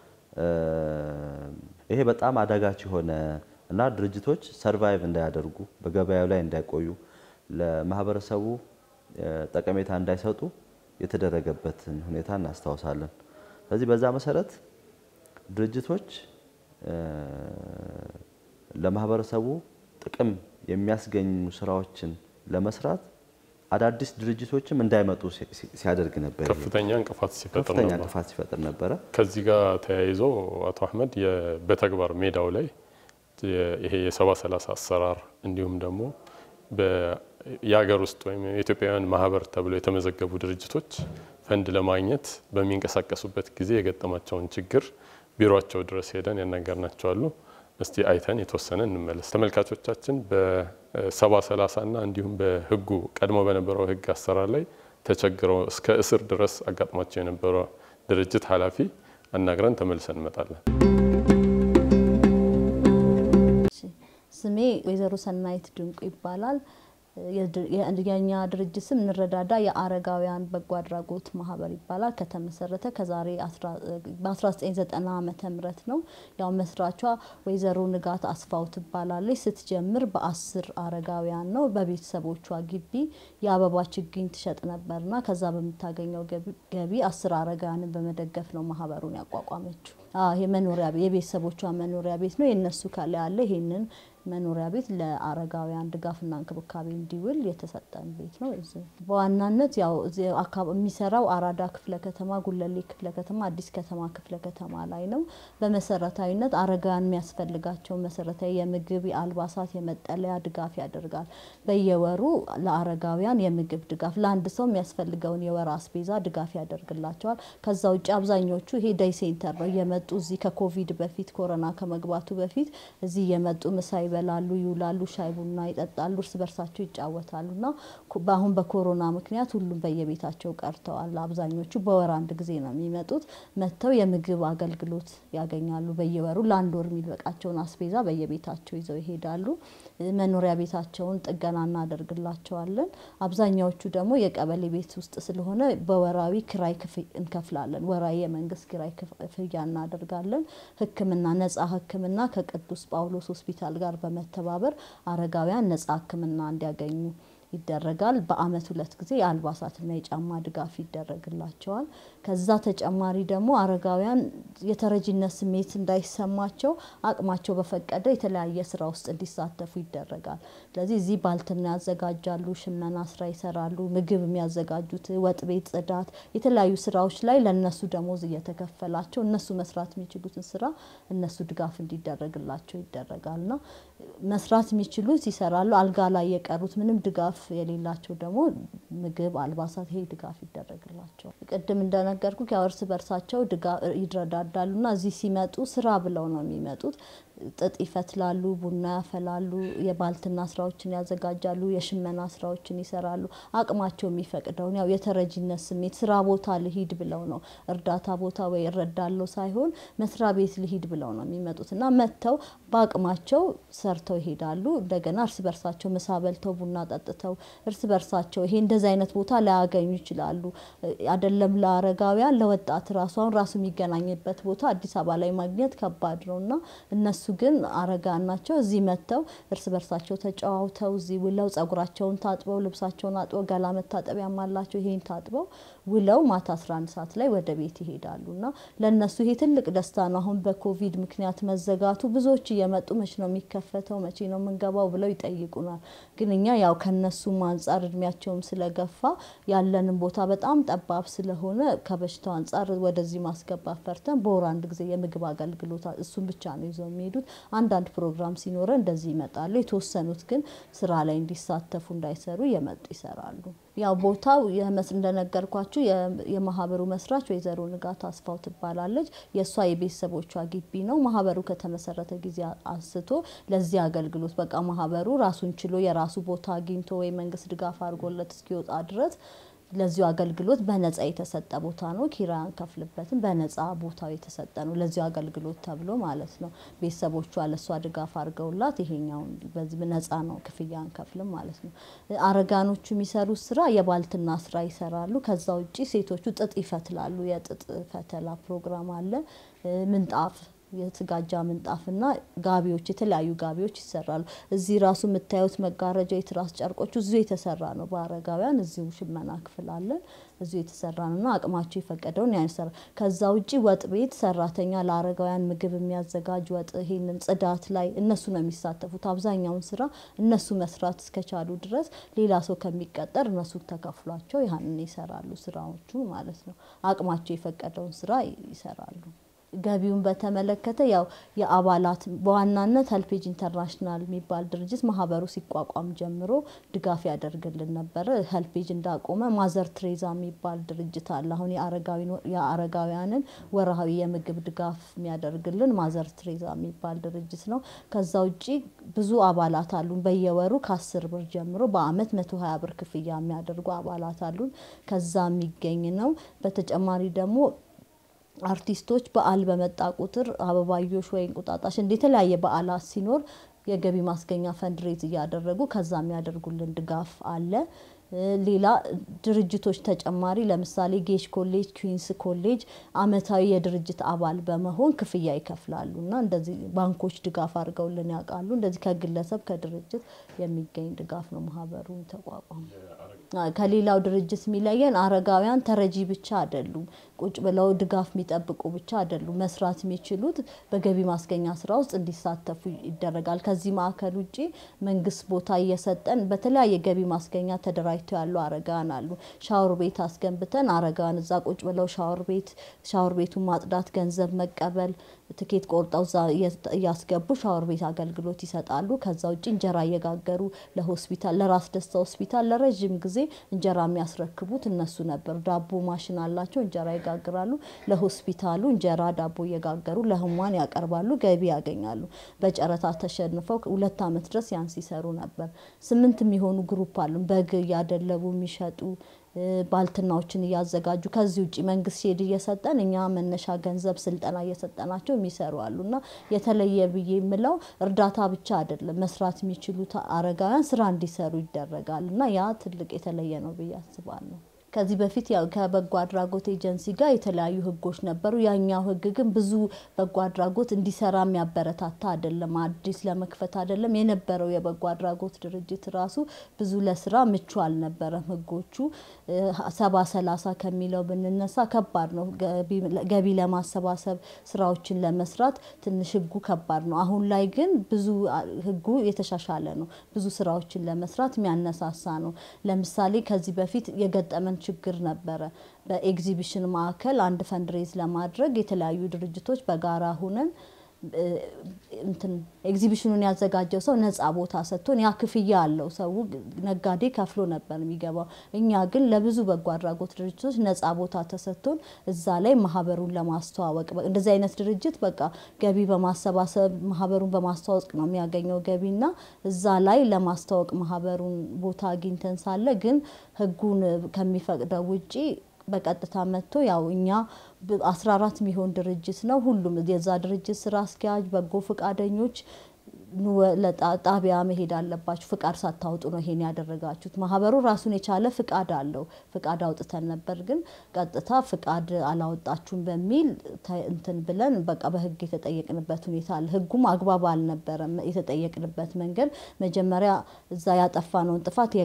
ይሄ በጣም አዳጋች ሆነ እና ድርጅቶች ሰርቫይቭ እንዳያደርጉ በገበያው ላይ እንዳይቆዩ ለማህበረሰቡ ጠቀሜታ እንዳይሰጡ የተደረገበት ሁኔታ እናስተዋውሳለን ስለዚህ በዛ መሰረት ድርጅቶች ለማህበረሰቡ ጥቅም የሚያስገኙ ስራዎችን ለመስራት አዳዲስ ድርጅቶችም እንዳይመጡ ሲያደርግ ነበር ከፍተኛ እንቅፋት ሲፈጥር ነበር ከዚህ ጋር ተያይዞ አቶ አህመድ በተግባር ሜዳው ላይ ይሄ የ70-30 አሰራር እንዲሁም ደግሞ በያገር ውስጥ ወይም የኢትዮጵያውያን ማህበር ተብሎ የተመዘገቡ ድርጅቶች ፈንድ ለማግኘት በሚንቀሳቀሱበት ጊዜ የገጠማቸውን ችግር ቢሮአቸው ድረስ ሄደን ያናገርናቸው አሉ እስቲ አይተን የተወሰነ እንመለስ ተመልካቾቻችን በ70-30 እና እንዲሁም በህጉ ቀድሞ በነበረው ህግ አሰራር ላይ ተቸግረው እስከ እስር ድረስ አጋጥሟቸው የነበረው ድርጅት ኃላፊ አናግረን ተመልሰን እንመጣለን ስሜ ወይዘሮ ሰናይት ድንቁ ይባላል የእንደኛ ድርጅት ስም እንረዳዳ የአረጋውያን በጎ አድራጎት ማህበር ይባላል ከተመሰረተ ከዛሬ በ1990 ዓመተ ምህረት ነው ያው መስራቿ ወይዘሮ ንጋት አስፋው ትባላለች ስትጀምር በ10 አረጋውያን ነው በቤተሰቦቿ ግቢ የአበባ ችግኝ ትሸጥ ነበርና ከዛ በመታገኘው ገቢ 10 አረጋውያንን በመደገፍ ነው ማህበሩን ያቋቋመችው የመኖሪያ የቤተሰቦቿ መኖሪያ ቤት ነው የነሱ ካለ ያለ ይሄንን መኖሪያ ቤት ለአረጋውያን ድጋፍና እንክብካቤ እንዲውል የተሰጠን ቤት ነው እዚህ በዋናነት ያው አካባቢ የሚሰራው አራዳ ክፍለ ከተማ ጉለሌ ክፍለ ከተማ አዲስ ከተማ ክፍለ ከተማ ላይ ነው በመሰረታዊነት አረጋውያን የሚያስፈልጋቸው መሰረታዊ የምግብ የአልባሳት የመጠለያ ድጋፍ ያደርጋል በየወሩ ለአረጋውያን የምግብ ድጋፍ ለአንድ ሰው የሚያስፈልገውን የወር አስቤዛ ድጋፍ ያደርግላቸዋል ከዛ ውጪ አብዛኞቹ ይሄ ዳይ ሴንተር ነው የመጡ እዚህ ከኮቪድ በፊት ኮሮና ከመግባቱ በፊት እዚህ የመጡ ምሳይ ይበላሉ ይውላሉ ሻይ ቡና ይጠጣሉ እርስ በርሳቸው ይጫወታሉና አሁን በኮሮና ምክንያት ሁሉም በየቤታቸው ቀርተዋል አብዛኞቹ በወር አንድ ጊዜ ነው የሚመጡት መተው የምግብ አገልግሎት ያገኛሉ በየወሩ ለአንድ ወር የሚበቃቸውን አስቤዛ በየቤታቸው ይዘው ይሄዳሉ መኖሪያ ቤታቸውን ጥገና እናደርግላቸዋለን አብዛኛዎቹ ደግሞ የቀበሌ ቤት ውስጥ ስለሆነ በወራዊ ክራይ እንከፍላለን ወራዊ የመንግስት ክራይ ክፍያ እናደርጋለን ህክምና ነፃ ህክምና ከቅዱስ ጳውሎስ ሆስፒታል ጋር በመተባበር አረጋውያን ነፃ ህክምና እንዲያገኙ ይደረጋል በአመት 2 ጊዜ የአልባሳትና የጫማ ድጋፍ ይደረግላቸዋል ከዛ ተጨማሪ ደግሞ አረጋውያን የተረጂነት ስሜት እንዳይሰማቸው አቅማቸው በፈቀደ የተለያየ ስራ ውስጥ እንዲሳተፉ ይደረጋል ስለዚህ እዚህ ባልትና ያዘጋጃሉ ሽመና ስራ ይሰራሉ ምግብ የሚያዘጋጁት ወጥ ቤት ጽዳት የተለያዩ ስራዎች ላይ ለነሱ ደሞዝ እየተከፈላቸው እነሱ መስራት የሚችሉትን ስራ እነሱ ድጋፍ እንዲደረግላቸው ይደረጋልና መስራት የሚችሉት ይሰራሉ አልጋ ላይ የቀሩት ምንም ድጋፍ የሌላቸው ደግሞ ምግብ አልባሳት ይሄ ድጋፍ ይደረግላቸው ቀደም እንደነገርኩ ያወርስ በርሳቸው ድጋፍ ይድረዳዳሉና እዚህ ሲመጡ ስራ ብለው ነው የሚመጡት ጥጥ ይፈትላሉ ቡና ያፈላሉ የባልትና ስራዎችን ያዘጋጃሉ የሽመና ስራዎችን ይሰራሉ አቅማቸው የሚፈቅደውን ያው የተረጂነት ስሜት ስራ ቦታ ልሂድ ብለው ነው እርዳታ ቦታ ወይ እረዳለው ሳይሆን መስራ ቤት ልሂድ ብለው ነው የሚመጡትና መተው በአቅማቸው ሰርተው ይሄዳሉ እንደገና እርስ በርሳቸው ምሳ በልተው ቡና ጠጥተው እርስ በርሳቸው ይሄ እንደዛ አይነት ቦታ ላያገኙ ይችላሉ አይደለም ለአረጋውያን ለወጣት ራሱ የሚገናኝበት ቦታ አዲስ አበባ ላይ ማግኘት ከባድ ነውና እነሱ ግን አረጋን ናቸው እዚህ መተው እርስ በርሳቸው ተጫዋውተው እዚህ ውለው ጸጉራቸውን ታጥበው ልብሳቸውን አጥበው ገላ መታጠቢያ ማላቸው ይሄን ታጥበው ውለው ማታ 11 ሰዓት ላይ ወደ ቤት ይሄዳሉና ለነሱ ይሄ ትልቅ ደስታ ነው አሁን በኮቪድ ምክንያት መዘጋቱ ብዙዎች እየመጡ መቼ ነው የሚከፈተው መቼ ነው መንገባው ብለው ይጠይቁናል ግን እኛ ያው ከነሱ አንፃር እድሜያቸውም ስለገፋ ያለንን ቦታ በጣም ጠባብ ስለሆነ ከበሽታው አንፃር ወደዚህ ማስገባት ፈርተን በወር አንድ ጊዜ የምግብ አገልግሎት እሱን ብቻ ነው ይዘው የሚሄዱት አንዳንድ ፕሮግራም ሲኖር እንደዚህ ይመጣሉ የተወሰኑት ግን ስራ ላይ እንዲሳተፉ እንዳይሰሩ የመጡ ይሰራሉ ያው ቦታው እንደነገርኳችሁ የማህበሩ መስራች ወይዘሮ ንጋት አስፋው ትባላለች የሷ የቤተሰቦቿ ግቢ ነው ማህበሩ ከተመሰረተ ጊዜ አንስቶ ለዚህ አገልግሎት በቃ ማህበሩ ራሱን ችሎ የራሱ ቦታ አግኝቶ ወይ መንግስት ድጋፍ አድርጎለት እስኪወጣ ድረስ ለዚህ አገልግሎት በነፃ የተሰጠ ቦታ ነው ኪራይ አንከፍልበትም በነፃ ቦታው የተሰጠ ነው ለዚህ አገልግሎት ተብሎ ማለት ነው ቤተሰቦቿ ለሷ ድጋፍ አድርገውላት ይሄኛው በዚህ ነፃ ነው ክፍያ አንከፍልም ማለት ነው አረጋኖቹ የሚሰሩት ስራ የባልትና ስራ ይሰራሉ ከዛ ውጪ ሴቶቹ ጥጥ ይፈትላሉ የጥጥ ፈተላ ፕሮግራም አለ ምንጣፍ የተጋጃ ምንጣፍና ጋቢዎች የተለያዩ ጋቢዎች ይሰራሉ እዚህ ራሱ መታየት መጋረጃ የትራስ ጨርቆቹ እዚህ የተሰራ ነው በአረጋውያን እዚሁ ሽመና ክፍል አለ እዚሁ የተሰራ ነውና አቅማቸው ይፈቀደውን ያንሰራ ከዛ ውጪ ወጥ ቤት ሰራተኛ ለአረጋውያን ምግብ የሚያዘጋጅ ወጥ ይሄንን ጽዳት ላይ እነሱ ነው የሚሳተፉት አብዛኛውን ስራ እነሱ መስራት እስከቻሉ ድረስ ሌላ ሰው ከሚቀጠር እነሱ ተከፍሏቸው ያንን ይሰራሉ ስራዎቹ ማለት ነው አቅማቸው ይፈቀደውን ስራ ይሰራሉ ገቢውን በተመለከተ ያው የአባላት በዋናነት ሄልፔጅ ኢንተርናሽናል የሚባል ድርጅት ማህበሩ ሲቋቋም ጀምሮ ድጋፍ ያደርግልን ነበር ሄልፔጅ እንዳቆመ ማዘር ትሬዛ የሚባል ድርጅት አለ አሁን የአረጋውያንን ወራዊ የምግብ ድጋፍ የሚያደርግልን ማዘር ትሬዛ የሚባል ድርጅት ነው ከዛ ውጪ ብዙ አባላት አሉን በየወሩ ከ10 ብር ጀምሮ በአመት 120 ብር ክፍያ የሚያደርጉ አባላት አሉን ከዛ የሚገኝ ነው በተጨማሪ ደግሞ አርቲስቶች በዓል በመጣ ቁጥር አበባዮሽ ወይ እንቁጣጣሽ እንደተለያየ በዓላት ሲኖር የገቢ ማስገኛ ፈንድሬዝ ያደረጉ ከዛ የሚያደርጉልን ድጋፍ አለ ሌላ ድርጅቶች ተጨማሪ ለምሳሌ ጌሽ ኮሌጅ ኩዊንስ ኮሌጅ አመታዊ የድርጅት አባል በመሆን ክፍያ ይከፍላሉና እንደዚህ ባንኮች ድጋፍ አድርገውልን ያውቃሉ እንደዚህ ከግለሰብ ከድርጅት የሚገኝ ድጋፍ ነው ማህበሩ ተቋቋመ ከሌላው ድርጅት የሚለየን አረጋውያን ተረጂ ብቻ አይደሉም ቁጭ ብለው ድጋፍ የሚጠብቁ ብቻ አይደሉም መስራት የሚችሉት በገቢ ማስገኛ ስራ ውስጥ እንዲሳተፉ ይደረጋል ከዚህ ማዕከል ውጪ መንግስት ቦታ እየሰጠን በተለያየ ገቢ ማስገኛ ተደራጅተው ያሉ አረጋውያን አሉ ሻወር ቤት አስገንብተን አረጋውያን እዛ ቁጭ ብለው ሻወር ቤቱን ማጽዳት ገንዘብ መቀበል ትኬት ቆርጠው ያስገቡ ሻወር ቤት አገልግሎት ይሰጣሉ ከዛ ውጪ እንጀራ እየጋገሩ ለሆስፒታል ለራስ ደስታ ሆስፒታል ለረጅም ጊዜ እንጀራ የሚያስረክቡት እነሱ ነበር ዳቦ ማሽን አላቸው እንጀራ ይጋግራሉ ለሆስፒታሉ እንጀራ ዳቦ እየጋገሩ ለህሙማን ያቀርባሉ ገቢ ያገኛሉ በጨረታ ተሸንፈው 2 አመት ድረስ ያንስ ይሰሩ ነበር 8 የሚሆኑ ግሩፕ አሉ በግ እያደለቡ የሚሸጡ ባልትናዎችን ያዘጋጁ ከዚህ ውጪ መንግስት ሼድ እየሰጠን እኛ መነሻ ገንዘብ ስልጠና እየሰጠናቸው የሚሰሩ አሉና የተለየ ብዬ የምለው እርዳታ ብቻ አይደለም መስራት የሚችሉት አረጋውያን ስራ እንዲሰሩ ይደረጋልና ያ ትልቅ የተለየ ነው ብዬ አስባለሁ ከዚህ በፊት ያው ከበጎ አድራጎት ኤጀንሲ ጋር የተለያዩ ህጎች ነበሩ ያኛው ህግ ግን ብዙ በጎ አድራጎት እንዲሰራ የሚያበረታታ አይደለም አዲስ ለመክፈት አይደለም የነበረው የበጎ አድራጎት ድርጅት ራሱ ብዙ ለስራ ምቹ አልነበረም ህጎቹ 70-30 ከሚለው ብንነሳ ከባድ ነው ገቢ ለማሰባሰብ ስራዎችን ለመስራት ትንሽ ህጉ ከባድ ነው አሁን ላይ ግን ብዙ ህጉ የተሻሻለ ነው ብዙ ስራዎችን ለመስራት የሚያነሳሳ ነው ለምሳሌ ከዚህ በፊት የገጠመን ችግር ነበረ በኤግዚቢሽን ማዕከል አንድ ፈንድሬዝ ለማድረግ የተለያዩ ድርጅቶች በጋራ ሆነን ኤግዚቢሽኑን ያዘጋጀው ሰው ነፃ ቦታ ሰጥቶን ያ ክፍያ አለው ሰው ነጋዴ ከፍሎ ነበር የሚገባው እኛ ግን ለብዙ በጎ አድራጎት ድርጅቶች ነፃ ቦታ ተሰጥቶን እዛ ላይ ማህበሩን ለማስተዋወቅ እንደዚህ አይነት ድርጅት በቃ ገቢ በማሰባሰብ ማህበሩን በማስተዋወቅ ነው የሚያገኘው ገቢና እዛ ላይ ለማስተዋወቅ ማህበሩን ቦታ አግኝተን ሳለ ግን ህጉን ከሚፈቅደው ውጪ በቀጥታ መጥቶ ያው እኛ 14 ሚሊዮን ድርጅት ነው ሁሉም የዛ ድርጅት ስራ አስኪያጅ በጎ ፍቃደኞች ለጣቢያ መሄድ አለባችሁ ፍቃድ ሳታውጡ ነው ይሄን ያደረጋችሁት ማህበሩ ራሱን የቻለ ፍቃድ አለው ፍቃድ አውጥተን ነበር ግን ቀጥታ ፍቃድ አላወጣችሁም በሚል እንትን ብለን በቃ በህግ የተጠየቅንበት ሁኔታ አለ ህጉም አግባብ አልነበረም የተጠየቅንበት መንገድ መጀመሪያ እዛ ያጠፋነው ጥፋት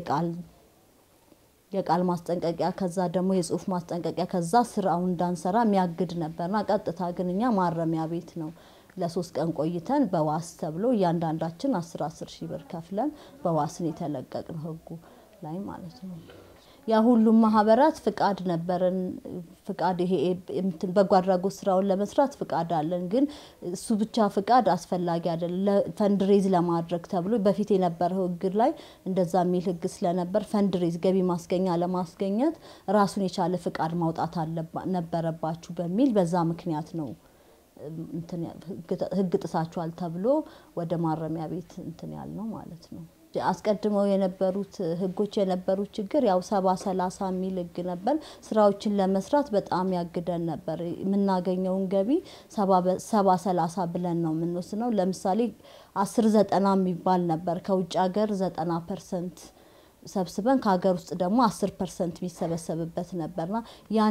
የቃል ማስጠንቀቂያ ከዛ ደግሞ የጽሁፍ ማስጠንቀቂያ ከዛ ስራውን እንዳንሰራ የሚያግድ ነበርና ቀጥታ ግንኛ ማረሚያ ቤት ነው ለ3 ቀን ቆይተን በዋስ ተብሎ ያንዳንዳችን 10 ሺህ ብር ከፍለን በዋስን የተለቀቅነው ህጉ ላይ ማለት ነው ያ ሁሉም ማህበራት ፍቃድ ነበርን ፍቃድ ይሄ እንትን በጎ አድራጎት ስራውን ለመስራት ፍቃድ አለን ግን እሱ ብቻ ፍቃድ አስፈላጊ አይደለም ፈንድሬዝ ለማድረግ ተብሎ በፊት የነበረው ህግ ላይ እንደዛ የሚል ህግ ስለነበር ፈንድሬዝ ገቢ ማስገኛ ለማስገኘት ራሱን የቻለ ፍቃድ ማውጣት ነበረባችሁ በሚል በዛ ምክንያት ነው እንትን ህግ ጥሳችኋል ተብሎ ወደ ማረሚያ ቤት እንትን ያልነው ማለት ነው አስቀድመው የነበሩት ህጎች የነበሩት ችግር ያው 70-30 የሚል ህግ ነበር ስራዎችን ለመስራት በጣም ያግደን ነበር የምናገኘውን ገቢ 70-30 ብለን ነው የምንወስነው ለምሳሌ 10-90 የሚባል ነበር ከውጭ ሀገር 90% ሰብስበን ከሀገር ውስጥ ደግሞ 10% የሚሰበሰብበት ነበርና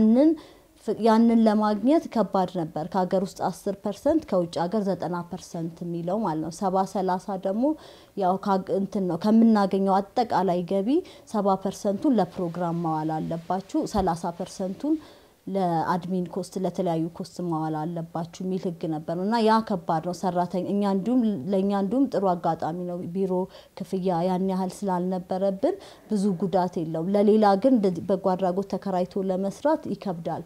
ያንን ለማግኘት ከባድ ነበር ከሀገር ውስጥ 10% ከውጭ ሀገር 90% የሚለው ማለት ነው 70-30 ደግሞ ያው እንትን ነው ከምናገኘው አጠቃላይ ገቢ 70%ን ለፕሮግራም ማዋል አለባችሁ 30%ን ለአድሚን ኮስት ለተለያዩ ኮስት ማዋል አለባችሁ የሚል ህግ ነበርና ያ ከባድ ነው ሰራተኛ ለኛ እንዱም ጥሩ አጋጣሚ ነው ቢሮ ክፍያ ያን ያህል ስላልነበረብን ብዙ ጉዳት የለውም ለሌላ ግን በጎ አድራጎት ተከራይቶ ለመስራት ይከብዳል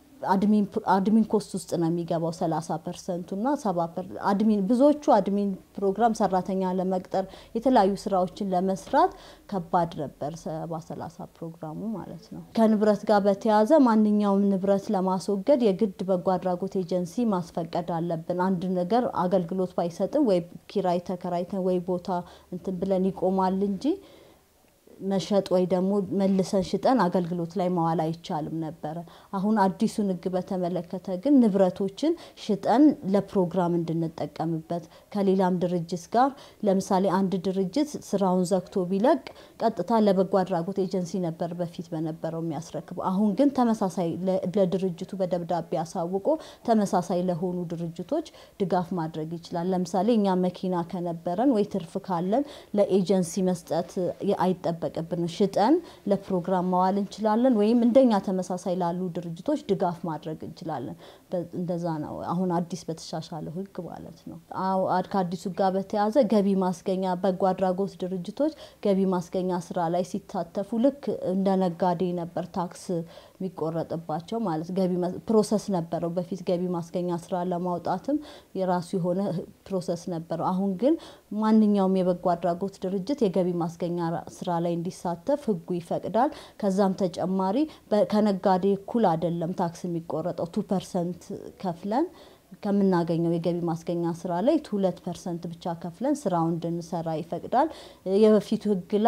አድሚን ኮስት ውስጥ ነው የሚገባው 30% እና 70% አድሚን ብዙዎቹ አድሚን ፕሮግራም ሰራተኛ ለመቅጠር የተለያዩ ስራዎችን ለመስራት ከባድ ነበር 70-30 ፕሮግራሙ ማለት ነው ከንብረት ጋር በተያያዘ ማንኛውም ንብረት ለማስወገድ የግድ በጎ አድራጎት ኤጀንሲ ማስፈቀድ አለብን አንድ ነገር አገልግሎት ባይሰጥም ወይ ኪራይ ተከራይተን ወይ ቦታ እንትን ብለን ይቆማል እንጂ መሸጥ ወይ ደግሞ መልሰን ሽጠን አገልግሎት ላይ ማዋል አይቻልም ነበር አሁን አዲሱን ህግ በተመለከተ ግን ንብረቶችን ሽጠን ለፕሮግራም እንድንጠቀምበት ከሌላም ድርጅት ጋር ለምሳሌ አንድ ድርጅት ስራውን ዘግቶ ቢለቅ ቀጥታ ለበጎ አድራጎት ኤጀንሲ ነበር በፊት በነበረው የሚያስረክብ አሁን ግን ተመሳሳይ ለድርጅቱ በደብዳቤ ያሳውቆ ተመሳሳይ ለሆኑ ድርጅቶች ድጋፍ ማድረግ ይችላል ለምሳሌ እኛ መኪና ከነበረን ወይ ትርፍ ካለን ለኤጀንሲ መስጠት አይጠበቅብን ሽጠን ለፕሮግራም ማዋል እንችላለን ወይም እንደኛ ተመሳሳይ ላሉ ድርጅቶች ድጋፍ ማድረግ እንችላለን እንደዛ ነው አሁን አዲስ በተሻሻለው ህግ ማለት ነው ከአዲሱ ጋር በተያያዘ ገቢ ማስገኛ በጎ አድራጎት ድርጅቶች ገቢ ማስገኛ ስራ ላይ ሲታተፉ ልክ እንደ ነጋዴ ነበር ታክስ የሚቆረጥባቸው ማለት ገቢ ፕሮሰስ ነበረው በፊት ገቢ ማስገኛ ስራ ለማውጣትም የራሱ የሆነ ፕሮሰስ ነበረው አሁን ግን ማንኛውም የበጎ አድራጎት ድርጅት የገቢ ማስገኛ ስራ ላይ እንዲሳተፍ ህጉ ይፈቅዳል ከዛም ተጨማሪ ከነጋዴ እኩል አይደለም ታክስ የሚቆረጠው 2% ከፍለን ከምናገኘው የገቢ ማስገኛ ስራ ላይ 2% ብቻ ከፍለን ስራውን እንድንሰራ ይፈቅዳል የበፊቱ ህግ ላይ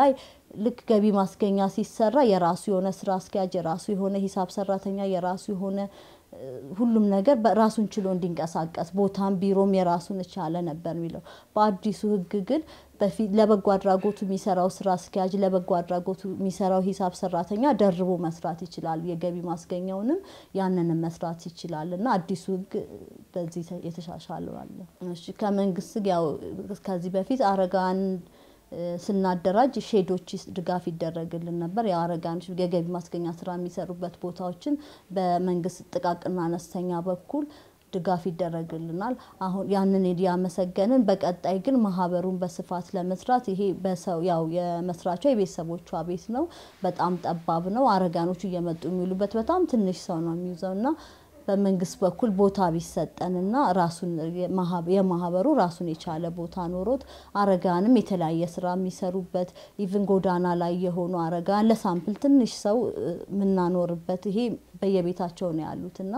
ልክ ገቢ ማስገኛ ሲሰራ የራሱ የሆነ ስራ አስኪያጅ የራሱ የሆነ ሂሳብ ሰራተኛ የራሱ የሆነ ሁሉም ነገር በራሱን ችሎ እንዲንቀሳቀስ ቦታም ቢሮም የራሱን ቻለ ነበር የሚለው በአዲሱ ህግ ግን በፊት ለበጎ አድራጎቱ የሚሰራው ስራ አስኪያጅ ለበጎ አድራጎቱ የሚሰራው ሂሳብ ሰራተኛ ደርቦ መስራት ይችላል የገቢ ማስገኛውንም ያንንም መስራት ይችላልና አዲሱ ህግ በዚህ የተሻሻለው አለ እሺ ከመንግስት ያው ከዚህ በፊት አረጋን ስናደራጅ ሼዶች ድጋፍ ይደረግልን ነበር ያረጋን የገቢ ማስገኛ ስራ የሚሰሩበት ቦታዎችን በመንግስት ጥቃቅንና አነስተኛ በኩል ድጋፍ ይደረግልናል አሁን ያንን ያመሰገንን በቀጣይ ግን ማህበሩን በስፋት ለመስራት ይሄ በሰው ያው የመስራቸው የቤተሰቦቿ ቤት ነው በጣም ጠባብ ነው አረጋኖቹ እየመጡ የሚሉበት በጣም ትንሽ ሰው ነው የሚይዘውና በመንግስት በኩል ቦታ ቢሰጠንና ራሱን የማህበሩ ራሱን የቻለ ቦታ ኖሮት አረጋንም የተለያየ ስራ የሚሰሩበት ኢቭን ጎዳና ላይ የሆኑ አረጋን ለሳምፕል ትንሽ ሰው ምናኖርበት ይሄ በየቤታቸው ነው ያሉትና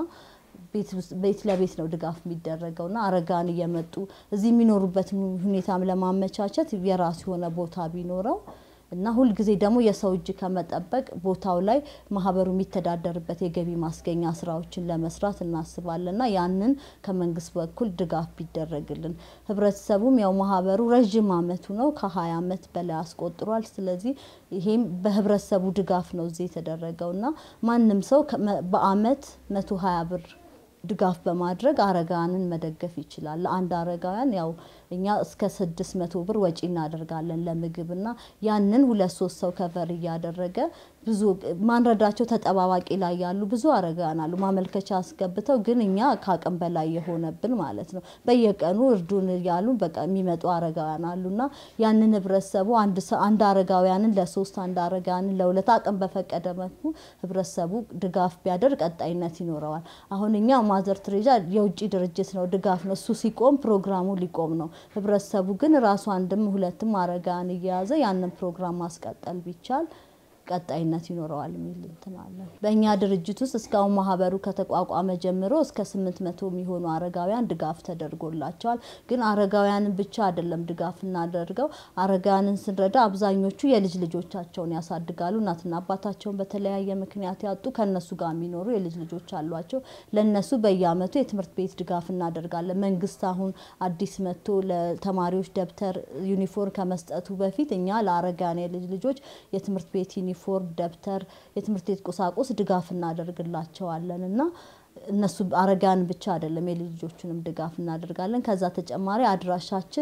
ቤት ለቤት ነው ድጋፍ የሚደረገውና አረጋን እየመጡ እዚህ የሚኖሩበት ሁኔታም ለማመቻቸት የራሱ ሆነ ቦታ ቢኖረው እና ሁሉ ጊዜ ደግሞ የሰው እጅ ከመጠበቅ ቦታው ላይ ማህበሩ የሚተዳደርበት የገቢ ማስገኛ ስራዎችን ለመስራት እናስባለንና ያንን ከመንግስት በኩል ድጋፍ ቢደረግልን ህብረተሰቡም ያው ማህበሩ ረጅም አመቱ ነው ከ20 አመት በላይ አስቆጥሯል ስለዚህ ይሄም በህብረተሰቡ ድጋፍ ነው እዚህ የተደረገውና ማንንም ሰው በአመት 120 ብር ድጋፍ በማድረግ አረጋንን መደገፍ ይችላል ለአንድ አረጋያን ያው እኛ እስከ 600 ብር ወጪ እናደርጋለን ለምግብና ያንን 2-3 ሰው ከቨር ያደረገ ብዙ ማንረዳቸው ተጠባባቂ ላይ ያሉ ብዙ አረጋን አሉ ማመልከቻ አስገብተው ግን እኛ ካቀም በላይ የሆነብን ማለት ነው በየቀኑ እርዱን ያሉ በቃ የሚመጡ አረጋን አሉና ያንን ህብረተሰቡ አንድ አረጋውያንን ለ3 አንድ አረጋንን ለ2 አቀም በፈቀደ መልኩ ህብረተሰቡ ድጋፍ ቢያደርግ ቀጣይነት ይኖረዋል አሁን እኛ ማዘር ትሬዛ የውጪ ድርጅት ነው ድጋፍ ነው እሱ ሲቆም ፕሮግራሙ ሊቆም ነው ህብረተሰቡ ግን ራሱ አንድም ሁለትም አረጋን ይያዘ ያንን ፕሮግራም ማስቀጠል ቢቻል ቀጣይነት ይኖረዋል የሚል እንተናለ በእኛ ድርጅት ውስጥ እስካው ማህበሩ ከተቋቋመ ጀምሮ እስከ 800 የሚሆኑ አረጋውያን ድጋፍ ተደርጎላቸዋል ግን አረጋውያንን ብቻ አይደለም ድጋፍ እናደርገው አረጋውያንን ስንረዳ አብዛኞቹ የልጅ ልጆቻቸውን ያሳድጋሉ እናትና አባታቸውን በተለያየ ምክንያት ያጡ ከነሱ ጋር የሚኖሩ የልጅ ልጆች አሏቸው ለነሱ በየአመቱ የትምህርት ቤት ድጋፍ እናደርጋለን መንግስት አሁን አዲስ መጥቶ ለተማሪዎች ደብተር ዩኒፎርም ከመስጠቱ በፊት እኛ ለአረጋውያን የልጅ ልጆች የትምህርት ቤት ዩኒፎርም ደብተር የትምህርት ቤት ቁሳቁስ ድጋፍ እናደርግላቸዋለንና እነሱ አረጋን ብቻ አይደለም የልጆቹንም ድጋፍ እናደርጋለን ከዛ ተጨማሪ አድራሻችን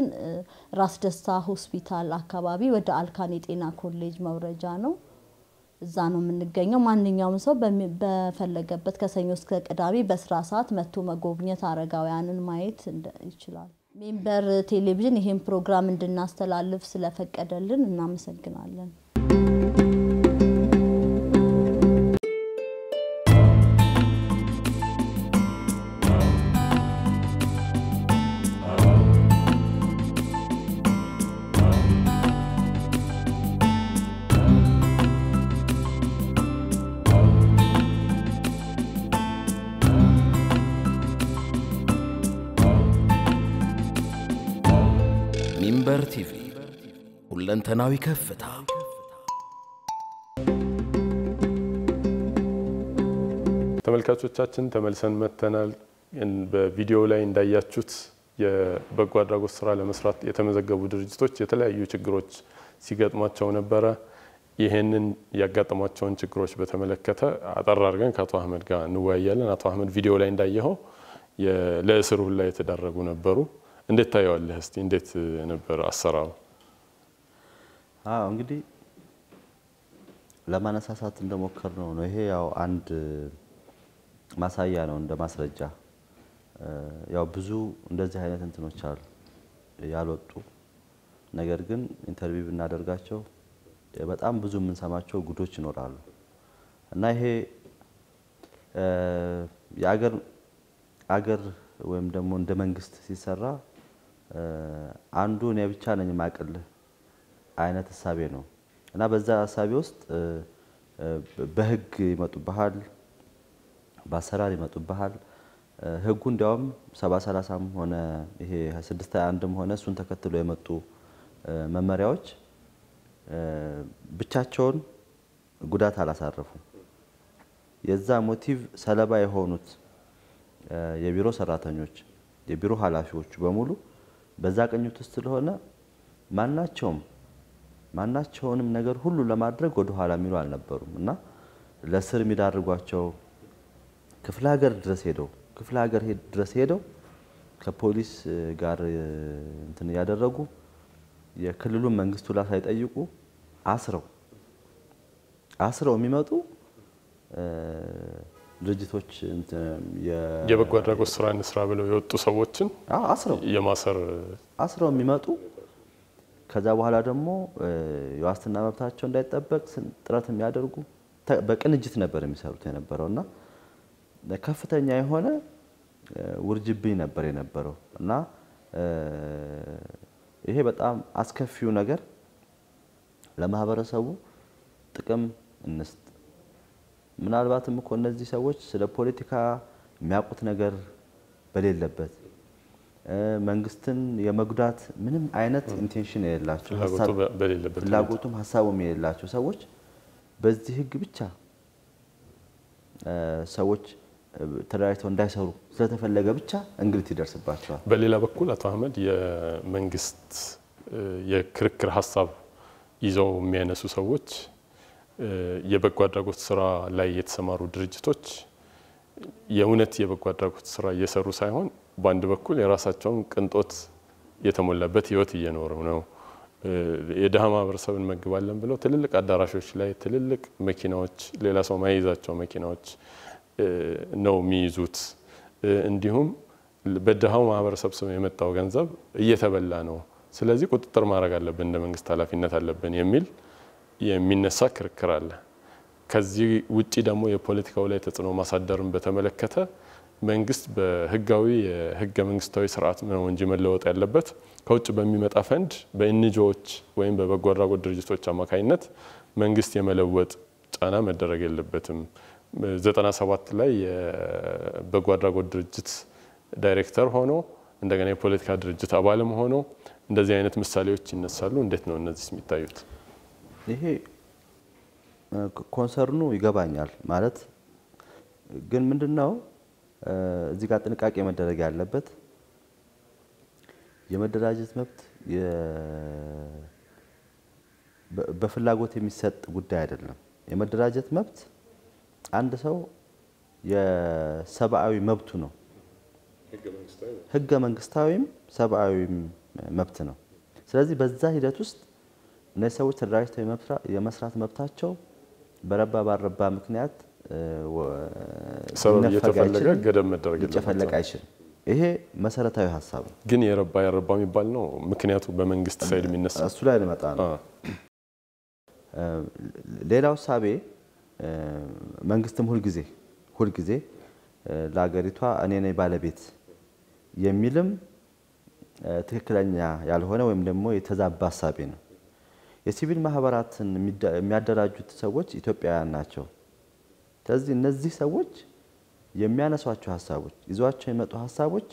ራስ ደስታ ሆስፒታል አካባቢ ወደ አልካን የጤና ኮሌጅ መውረጃ ነው እዛ ነው የምንገኘው ማንኛውም ሰው በፈለገበት ከሰኞ እስከ ቅዳሜ በስራ ሰዓት መጥቶ መጎብኘት አረጋውያንን ማየት ይችላል ሚንበር ቴሌቪዥን ይሄን ፕሮግራም እንድናስተላልፍ ስለፈቀደልን እናመሰግናለን ሚንበር ቲቪ ሁለንተናዊ ከፍታ ተመልካቾቻችን ተመልሰን መተናል በቪዲዮ ላይ እንዳያችሁት የበጎ አድራጎት ስራ ለመስራት የተመዘገቡ ድርጅቶች የተለያዩ ችግሮች ሲገጥሟቸው ነበር ይሄንን ያጋጠሟቸውን ችግሮች በተመለከተ አጠር አድርገን ከአቶ አህመድ ጋር እንወያያለን አቶ አህመድ ቪዲዮ ላይ እንዳየኸው ለእስሩ ላይ የተዳረጉ ነበሩ እንዴት ታየዋለህ እስቲ እንዴት ነበር አሰራሩ እንግዲህ ለማነሳሳት እንደሞከርነው ነው ይሄ ያው አንድ ማሳያ ነው እንደ ማስረጃ ያው ብዙ እንደዚህ አይነት እንትኖች አሉ ያልወጡ ነገር ግን ኢንተርቪው እናደርጋቸው በጣም ብዙ የምንሰማቸው ጉዶች ይኖራሉ እና ይሄ የአገር ወይም ደግሞ እንደ መንግስት ሲሰራ አንዱ ነው ብቻ ነኝ ማቀል አይነት ሐሳቤ ነው እና በዛ ሐሳቤ ውስጥ በህግ ይመጡብሃል በአሰራር ይመጡብሃል ህጉ እንዲያውም 70-30ም ሆነ ይሄ 621ም ሆነ እሱን ተከትሎ የመጡ መመሪያዎች ብቻቸውን ጉዳት አላሳረፉም። የዛ ሞቲቭ ሰለባ የሆኑት የቢሮ ሰራተኞች የቢሮ ኃላፊዎች በሙሉ በዛ ቅኝት ውስጥ ስለሆነ ማናቸውንም ነገር ሁሉ ለማድረግ ወደ ኋላ የሚሉ አልነበሩም እና ለስር የሚዳርጓቸው ክፍለ ሀገር ድረስ ሄደው ከፖሊስ ጋር እንትን ያደረጉ የክልሉን መንግስቱ ላይ ሳይጠይቁ አስረው የሚመጡ ድርጅቶች የበጎ አድራጎት ስራ እንስራ ብለው የወጡ ሰዎችን አስረው የሚመጡ ከዛ በኋላ ደግሞ የዋስትና መብታቸው እንዳይጠበቅ ጥረት የሚያደርጉ በቅንጅት ነበር የሚሰሩት የነበረውና ከፍተኛ የሆነ ውርጅብኝ ነበር የነበረው እና ይሄ በጣም አስከፊው ነገር ለማህበረሰቡ ጥቅም እንስጥ ምናልባትም እኮ እነዚህ ሰዎች ስለ ፖለቲካ የሚያውቁት ነገር በሌለበት መንግስትን የመጉዳት ምንም አይነት ኢንቴንሽን የሌላቸው ፍላጎቱም ሐሳቡም የሌላቸው ሰዎች በዚህ ህግ ብቻ ሰዎች ተደራጅተው እንዳይሰሩ ስለተፈለገ ብቻ እንግልት ይደርስባቸዋል። በሌላ በኩል አቶ አህመድ የመንግስት የክርክር ሐሳብ ይዘው የሚያነሱ ሰዎች የበጎ አድራጎት ስራ ላይ የተሰማሩ ድርጅቶች የእውነት የበጎ አድራጎት ስራ እየሰሩ ሳይሆን በአንድ በኩል የራሳቸውን ቅንጦት የተሞላበት ህይወት እየኖሩ ነው። የደሃ ማህበረሰብን መግባለን ብለው ትልልቅ አዳራሾች ላይ ትልልቅ መኪናዎች ሌላ ሰው ማይዛቸው መኪናዎች ነው የሚይዙት። እንዲሁም በደሃው ማህበረሰብ ስም የመጣው ገንዘብ እየተበላ ነው። ስለዚህ ቁጥጥር ማድረግ አለብን እንደ መንግስት ኃላፊነት አለብን የሚነሳ ክርክር አለ። ከዚህ ውጪ ደግሞ የፖለቲካው ላይ ተጽዕኖ ማሳደርን በተመለከተ መንግስት በህጋዊ የህገ መንግስታዊ ስርዓት ነው እንጂ መለወጥ ያለበት ከውጭ በሚመጣ ፈንድ በኤንጂኦዎች ወይም በበጎ አድራጎት ድርጅቶች አማካኝነት መንግስት የመለወጥ ጫና መደረግ የለበትም። 97 ላይ የበጎ አድራጎት ድርጅት ዳይሬክተር ሆኖ እንደገና የፖለቲካ ድርጅት አባልም ሆኖ እንደዚህ አይነት ምሳሌዎች ይነሳሉ። እንዴት ነው እነዚህ የሚታዩት? ይሄ ኮንሰርኑ ይገባኛል ማለት ግን ምንድነው እዚህ ጋር ጥንቃቄ መደረግ ያለበት የመደራጀት መብት በፍላጎት የሚሰጥ ጉዳይ አይደለም። የመደራጀት መብት አንድ ሰው የሰብአዊ መብቱ ነው። ህገ መንግስታዊም ሰብአዊም መብት ነው። ስለዚህ በዛ ሂደት ውስጥ እነዚህ ሰዎች ተደራጅተው የመስራት መብታቸው በረባ ባረባ ምክንያት ሰው እየተፈለገ ገደብ መደረግ አይችልም። ይሄ መሰረታዊ ሐሳብ ነው። ግን የረባ የሚባል ነው ምክንያቱ በመንግስት ሳይድ የሚነሳ እሱ ላይ ልመጣ ነው። ሌላው ሳቤ መንግስትም ሁል ጊዜ ለሀገሪቷ እኔ ነኝ ባለቤት የሚልም ትክክለኛ ያልሆነ ወይም ደግሞ የተዛባ ሳቤ ነው። የሲቪል ማህበራትን የሚያደራጁት ሰዎች ኢትዮጵያውያን ናቸው። ስለዚህ እነዚህ ሰዎች የሚያነሷቸው ሐሳቦች ይዟቸው የመጡ ሐሳቦች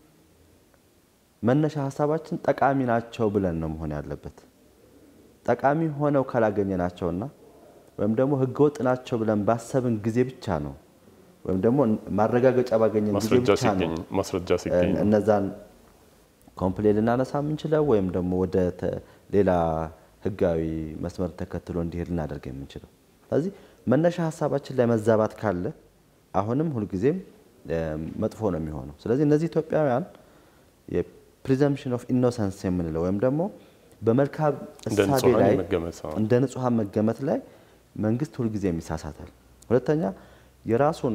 መነሻ ሐሳባችን ጠቃሚ ናቸው ብለን ነው መሆን ያለበት። ጠቃሚ ሆነው ካላገኘናቸውና ወይም ደግሞ ህገወጥ ናቸው ብለን ባሰብን ጊዜ ብቻ ነው ወይም ደግሞ ማረጋገጫ ባገኘን ጊዜ ብቻ ነው ማስረጃ ሲገኝ እነዛን ኮምፕሌን ልናነሳ የምንችለው ወይም ደግሞ ወደ ሌላ ህጋዊ መስመር ተከትሎ እንዲሄድ ልናደርግ የምንችለው። ስለዚህ መነሻ ሐሳባችን ላይ መዛባት ካለ አሁንም ሁሉ ጊዜም መጥፎ ነው የሚሆነው። ስለዚህ እነዚህ ኢትዮጵያውያን የፕሪዘምፕሽን ኦፍ ኢኖሰንስ የምንለው ወይም ደግሞ በመልካም እሳቤ ላይ እንደ ንጹሃን መገመት ላይ መንግስት ሁሉ ጊዜ ይሳሳታል። ሁለተኛ የራሱን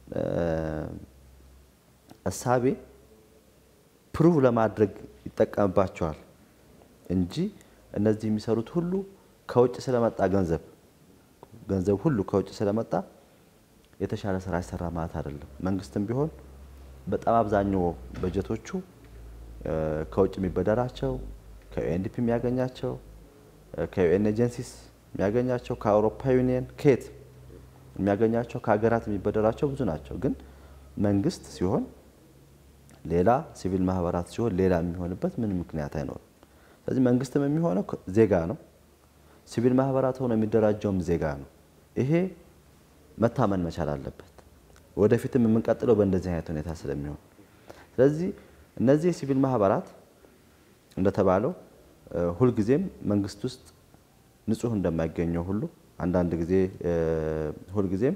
እሳቤ ፕሩቭ ለማድረግ ይጠቀምባቸዋል እንጂ እነዚህ የሚሰሩት ሁሉ ከውጭ ስለመጣ ገንዘብ ሁሉ ከውጭ ስለመጣ የተሻለ ስራ ይሰራ ማለት አይደለም። መንግስትም ቢሆን በጣም አብዛኛው በጀቶቹ ከውጭ የሚበደራቸው ከዩኤንዲፒ የሚያገኛቸው ከዩኤን ኤጀንሲስ የሚያገኛቸው ከአውሮፓ ዩኒየን ከየት የሚያገኛቸው ከሀገራት የሚበደራቸው ብዙ ናቸው። ግን መንግስት ሲሆን ሌላ ሲቪል ማህበራት ሲሆን ሌላ የሚሆንበት ምን ምክንያት አይኖርም። ስለዚህ መንግስትም የሚሆነው ዜጋ ነው። ሲቪል ማህበራት ሆኖ የሚደራጀውም ዜጋ ነው። ይሄ መታመን መቻል አለበት። ወደፊትም የምንቀጥለው በእንደዚህ አይነት ሁኔታ ስለሚሆን ስለዚህ እነዚህ ሲቪል ማህበራት እንደተባለው ሁሉ ጊዜም መንግስት ውስጥ ንጹህ እንደማይገኘው ሁሉ አንዳንድ ጊዜ ሁሉ ጊዜም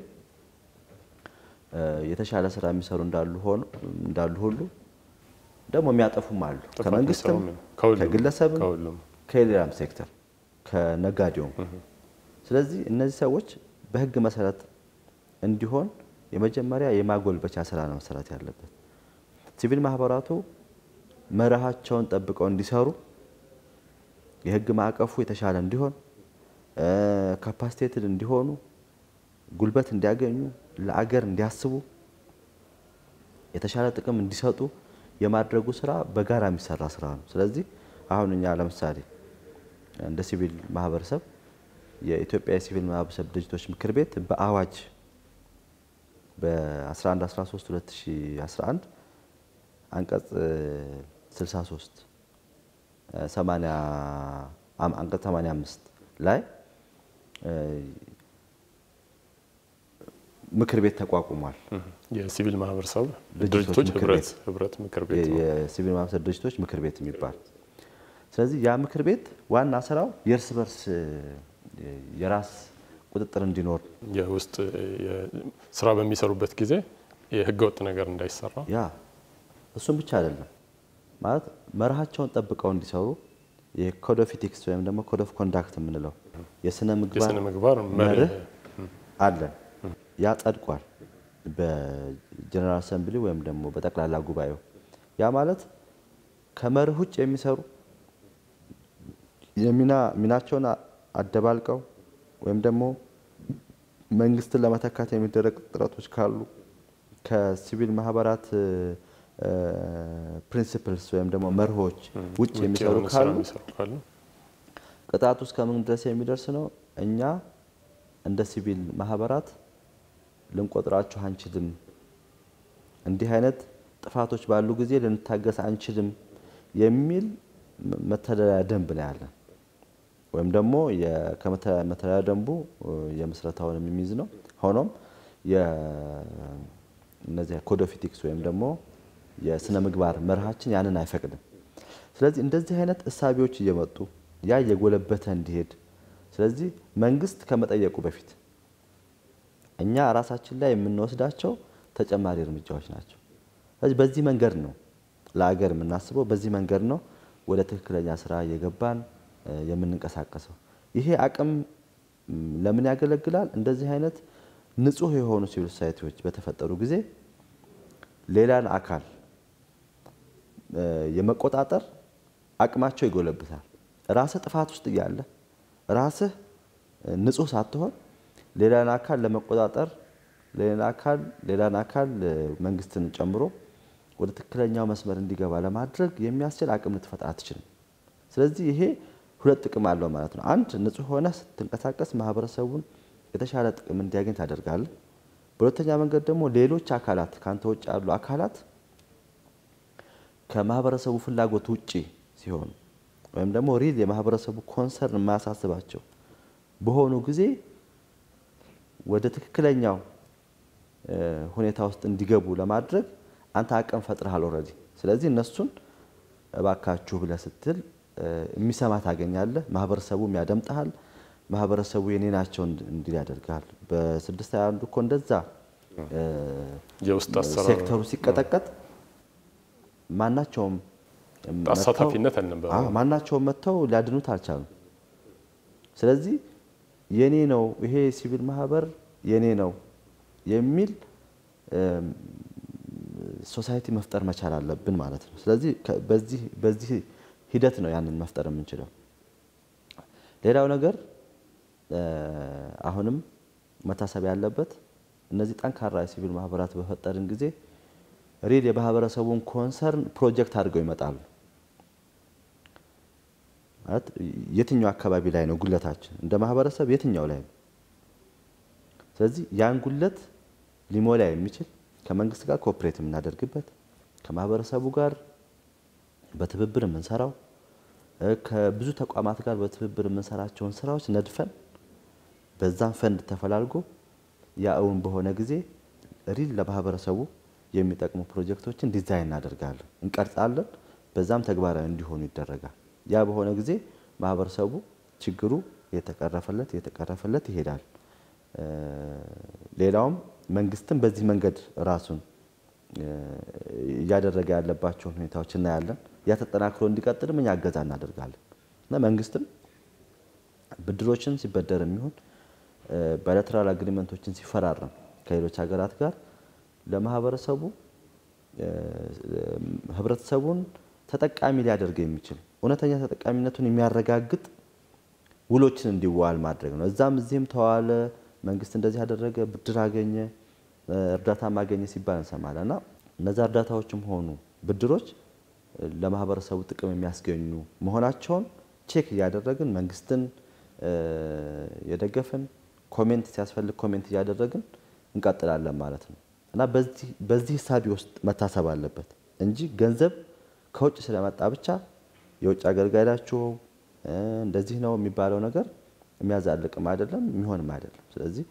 የተሻለ ስራ የሚሰሩ እንዳሉ ሁሉ ደግሞ የሚያጠፉም አሉ ከመንግስትም ከግለሰብም ከሌላም ሴክተር ከነጋዴውም ስለዚህ እነዚህ ሰዎች በህግ መሰረት እንዲሆን የመጀመሪያ የማጎልበቻ ስራ ነው መሰራት ያለበት ሲቪል ማህበራቱ መርሃቸውን ጠብቀው እንዲሰሩ የህግ ማእቀፉ የተሻለ እንዲሆን ካፓሲቴትድ እንዲሆኑ ጉልበት እንዲያገኙ ለአገር እንዲያስቡ የተሻለ ጥቅም እንዲሰጡ የማድረጉ ስራ በጋራ የሚሰራ ስራ ነው ስለዚህ አሁን እኛ ለምሳሌ እንደ ሲቪል ማህበረሰብ የኢትዮጵያ የሲቪል ማህበረሰብ ድርጅቶች ምክር ቤት በአዋጅ በ1113/2011 አንቀጽ 63 80 አንቀጽ 85 ላይ ምክር ቤት ተቋቁሟል የሲቪል ማህበረሰብ ድርጅቶች ህብረት ምክር ቤት የሲቪል ማህበረሰብ ድርጅቶች ምክር ቤት የሚባል ስለዚህ ያ ምክር ቤት ዋና ስራው የርስ በርስ የራስ ቁጥጥር እንዲኖር የውስጥ ስራ በሚሰሩበት ጊዜ የህገ ወጥ ነገር እንዳይሰራ ያ እሱም ብቻ አይደለም ማለት መርሃቸውን ጠብቀው እንዲሰሩ የኮድ ኦፍ ኢቲክስ ወይም ደግሞ ኮድ ኦፍ ኮንዳክት የምንለው የስነ ምግባር መርህ አለ ያ ጸድቋል በጀነራል አሰምብሊ ወይም ደግሞ በጠቅላላ ጉባኤው ያ ማለት ከመርህ ውጭ የሚሰሩ ሚናቸውን አደባልቀው ወይም ደግሞ መንግስትን ለመተካት የሚደረግ ጥረቶች ካሉ ከሲቪል ማህበራት ፕሪንሲፕልስ ወይም ደግሞ መርሆች ውጭ የሚሰሩ ካሉ ቅጣቱ እስከምን ድረስ የሚደርስ ነው እኛ እንደ ሲቪል ማህበራት ልንቆጥራቸው አንችልም እንዲህ አይነት ጥፋቶች ባሉ ጊዜ ልንታገስ አንችልም የሚል መተዳደሪያ ደንብ ነው ያለ ወይም ደግሞ የመተዳደሪያ ደንቡ የመስረታውን የሚይዝ ነው ሆኖም የነዚህ ኮድ ኦፍ ኢቲክስ ወይም ደግሞ የስነ ምግባር መርሃችን ያንን አይፈቅድም ስለዚህ እንደዚህ አይነት እሳቢዎች እየመጡ ያ የጎለበተ እንዲሄድ ስለዚህ መንግስት ከመጠየቁ በፊት እኛ ራሳችን ላይ የምንወስዳቸው ተጨማሪ እርምጃዎች ናቸው ስለዚህ በዚህ መንገድ ነው ለአገር የምናስበው በዚህ መንገድ ነው ወደ ትክክለኛ ስራ የገባን የምንንቀሳቀሰው ይሄ አቅም ለምን ያገለግላል እንደዚህ አይነት ንጹህ የሆኑ ሲቪል ሶሳይቲዎች በተፈጠሩ ጊዜ ሌላን አካል የመቆጣጠር አቅማቸው ይጎለብታል ራስህ ጥፋት ውስጥ ያለ ራስህ ንጹህ ሳትሆን ሌላን አካል ለመቆጣጠር ሌላን አካል መንግስትን ጨምሮ ወደ ትክክለኛው መስመር እንዲገባ ለማድረግ የሚያስችል አቅም ልትፈጥር አትችልም ስለዚህ ይሄ ሁለት ጥቅም አለው ማለት ነው አንድ ንጹህ ሆነ ስትንቀሳቀስ ማህበረሰቡን የተሻለ ጥቅም እንዲያገኝ ታደርጋለህ በሁለተኛ መንገድ ደግሞ ሌሎች አካላት ካንተ ውጭ ያሉ አካላት ከማህበረሰቡ ፍላጎት ውጪ ሲሆኑ ወይም ደግሞ ሪል የማህበረሰቡ ኮንሰርን ማያሳስባቸው በሆኑ ጊዜ ወደ ትክክለኛው ሁኔታ ውስጥ እንዲገቡ ለማድረግ አንተ አቅም ፈጥረሃል ኦሬዲ ስለዚህ እነሱን እባካችሁ ብለህ ስትል የሚሰማ ታገኛለህ ማህበረሰቡም ያደምጣል ማህበረሰቡ የኔ ናቸው እንዲል ያደርጋል በ621 እኮ እንደዛ የውስጥ አሰራር ሴክተሩ ሲቀጠቀጥ ማናቸውም አሳታፊነት አልነበረ ማናቸውም መተው ሊያድኑት አልቻሉም ስለዚህ የኔ ነው ይሄ ሲቪል ማህበር የኔ ነው የሚል ሶሳይቲ መፍጠር መቻል አለብን ማለት ነው ስለዚህ በዚህ ሂደት ነው ያንን መፍጠር የምንችለው ሌላው ነገር አሁንም መታሰብ ያለበት እነዚህ ጠንካራ የሲቪል ማህበራት በፈጠርን ጊዜ ሪል የማህበረሰቡን ኮንሰርን ፕሮጀክት አድርገው ይመጣሉ ማለት የትኛው አካባቢ ላይ ነው ጉለታችን እንደ ማህበረሰብ የትኛው ላይ ነው ስለዚህ ያን ጉለት ሊሞላ የሚችል ከመንግስት ጋር ኮኦፕሬት የምናደርግበት ከማህበረሰቡ ጋር በትብብር የምንሰራው ከብዙ ተቋማት ጋር በትብብር የምንሰራቸውን ስራዎች ነድፈን በዛን ፈንድ ተፈላልጎ ያውን በሆነ ጊዜ ሪል ለማህበረሰቡ የሚጠቅሙ ፕሮጀክቶችን ዲዛይን እናደርጋለን እንቀርጻለን በዛም ተግባራዊ እንዲሆኑ ይደረጋል ያ በሆነ ጊዜ ማህበረሰቡ ችግሩ የተቀረፈለት ይሄዳል ሌላውም መንግስትም በዚህ መንገድ ራሱን ያደረገ ያለባቸው ሁኔታዎች እናያለን ያ ተጠናክሮ እንዲቀጥል ምን ያገዛ እናደርጋለን እና መንግስትም ብድሮችን ሲበደር የሚሆን ባይላተራል አግሪመንቶችን ሲፈራረም ከሌሎች ሀገራት ጋር ለማህበረሰቡ ህብረተሰቡን ተጠቃሚ ሊያደርግ የሚችል እውነተኛ ተጠቃሚነቱን የሚያረጋግጥ ውሎችን እንዲዋል ማድረግ ነው እዛም እዚህም ተዋለ መንግስት እንደዚህ ያደረገ ብድር አገኘ እርዳታ ማገኘ ሲባል እንሰማለና እነዛ እርዳታዎችም ሆኑ ብድሮች ለማህበረሰቡ ጥቅም የሚያስገኙ መሆናቸውን ቼክ ያደረግን መንግስትን የደገፈን ኮሜንት ሲያስፈልግ ኮሜንት ያደረግን እንቀጥላለን ማለት ነው እና በዚህ ሂሳብ ውስጥ መታሰብ አለበት እንጂ ገንዘብ ከውጭ ስለመጣ ብቻ የውጭ አገልጋይላችሁ እንደዚህ ነው የሚባለው ነገር የሚያዛልቅም አይደለም የሚሆንም አይደለም ስለዚህ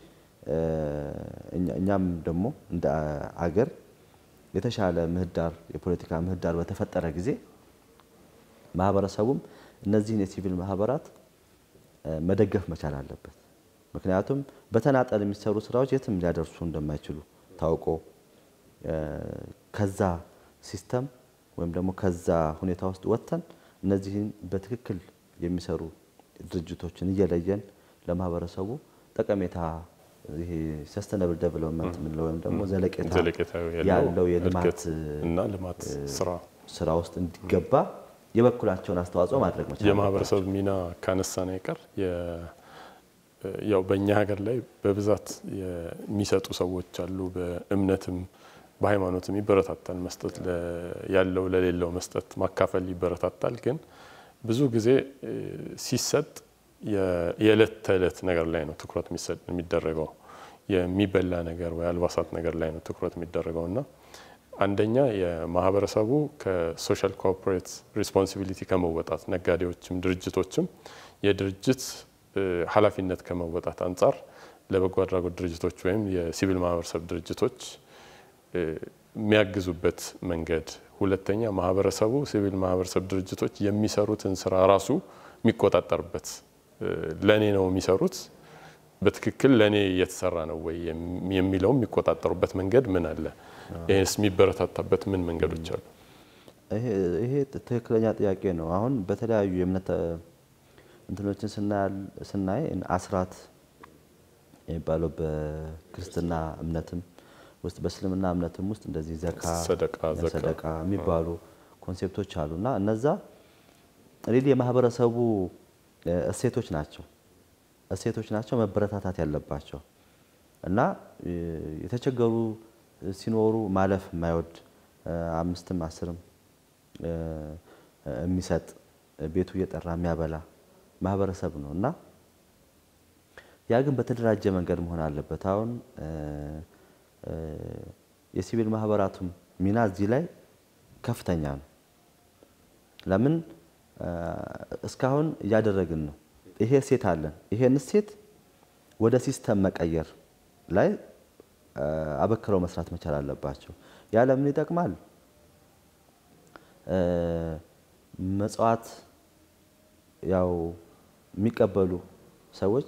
እኛም ደግሞ እንደ አገር የተሻለ ምህዳር የፖለቲካ ምህዳር በተፈጠረ ጊዜ ማህበረሰቡም እነዚህን የሲቪል ማህበራት መደገፍ መቻል አለበት ምክንያቱም በተናጠል የሚሰሩ ስራዎች የትም ሊያደርሱ እንደማይችሉ ታውቆ ከዛ ሲስተም ወይም ደግሞ ከዛ ሁኔታ ውስጥ ወጥተን እነዚህን በትክክል የሚሰሩ ድርጅቶችን እየለየን ለማህበረሰቡ ጠቀሜታ ይሄ ሰስተነብል ዴቨሎፕመንት ምን ነው ወይም ደግሞ ዘለቄታው ያለው የልማት እና ልማት ስራ ውስጥ እንዲገባ የበኩላቸውን አስተዋጽኦ ማድረግ መቻል የማህበረሰብ ሚና ካነሳና ይቀር ያው በእኛ ሀገር ላይ በብዛት የሚሰጡ ሰዎች አሉ በእምነትም በሃይማኖትም ይበረታታል መስጠት ያለው ለሌለው መስጠት ማካፈል ይበረታታል ግን ብዙ ጊዜ ሲሰጥ የዕለት ተዕለት ነገር ላይ ነው ትኩረት የሚደረገው የሚበላ ነገር ወይ አልባሳት ነገር ላይ ነው ትኩረት የሚደረገውና አንደኛ የማህበረሰቡ ከሶሻል ኮርፖሬት ሪስፖንሲቢሊቲ ከመወጣት ነጋዴዎችም ድርጅቶችም የድርጅት ኃላፊነት ከመወጣት አንፃር ለበጎ አድራጎት ድርጅቶች ወይም የሲቪል ማህበረሰብ ድርጅቶች የሚያግዙበት መንገድ ሁለተኛ ማህበረሰቡ ሲቪል ማህበረሰብ ድርጅቶች የሚሰሩትን ስራ ራሱ የሚቆጣጠርበት ለኔ ነው የሚሰሩት በትክክል ለኔ እየተሰራ ነው ወይ የሚለው የሚቆጣጠሩበት መንገድ ምን አለ ይሄስ የሚበረታታበት ምን መንገዶች አሉ ይሄ ትክክለኛ ጥያቄ ነው አሁን በተለያዩ የእምነት እንትኖችን ስናይ አስራት የሚባለው በክርስትና እምነትም ውስጥ በእስልምና እምነትም ውስጥ እንደዚህ ሰደቃ የሚባሉ ኮንሴፕቶች አሉና እነዛ ሪሊ የማህበረሰቡ እሴቶች ናቸው መበረታታት ያለባቸው እና የተቸገሩ ሲኖሩ ማለፍ የማይወድ 5ም 10ም የሚሰጥ ቤቱ እየጠራ የሚያበላ ማህበረሰብ ነውና ያ ግን በተደራጀ መንገድ መሆን አለበት አሁን የሲቪል ማህበራቱም ሚና እዚህ ላይ ከፍተኛ ነው ለምን እስካሁን ያደረግን ነው ይሄ ሴት አለን ይሄን ሴት ወደ ሲስተም መቀየር ላይ አበክረው መስራት መቻል አለባቸው ያ ለምን ይጠቅማል መጽዋት ያው የሚቀበሉ ሰዎች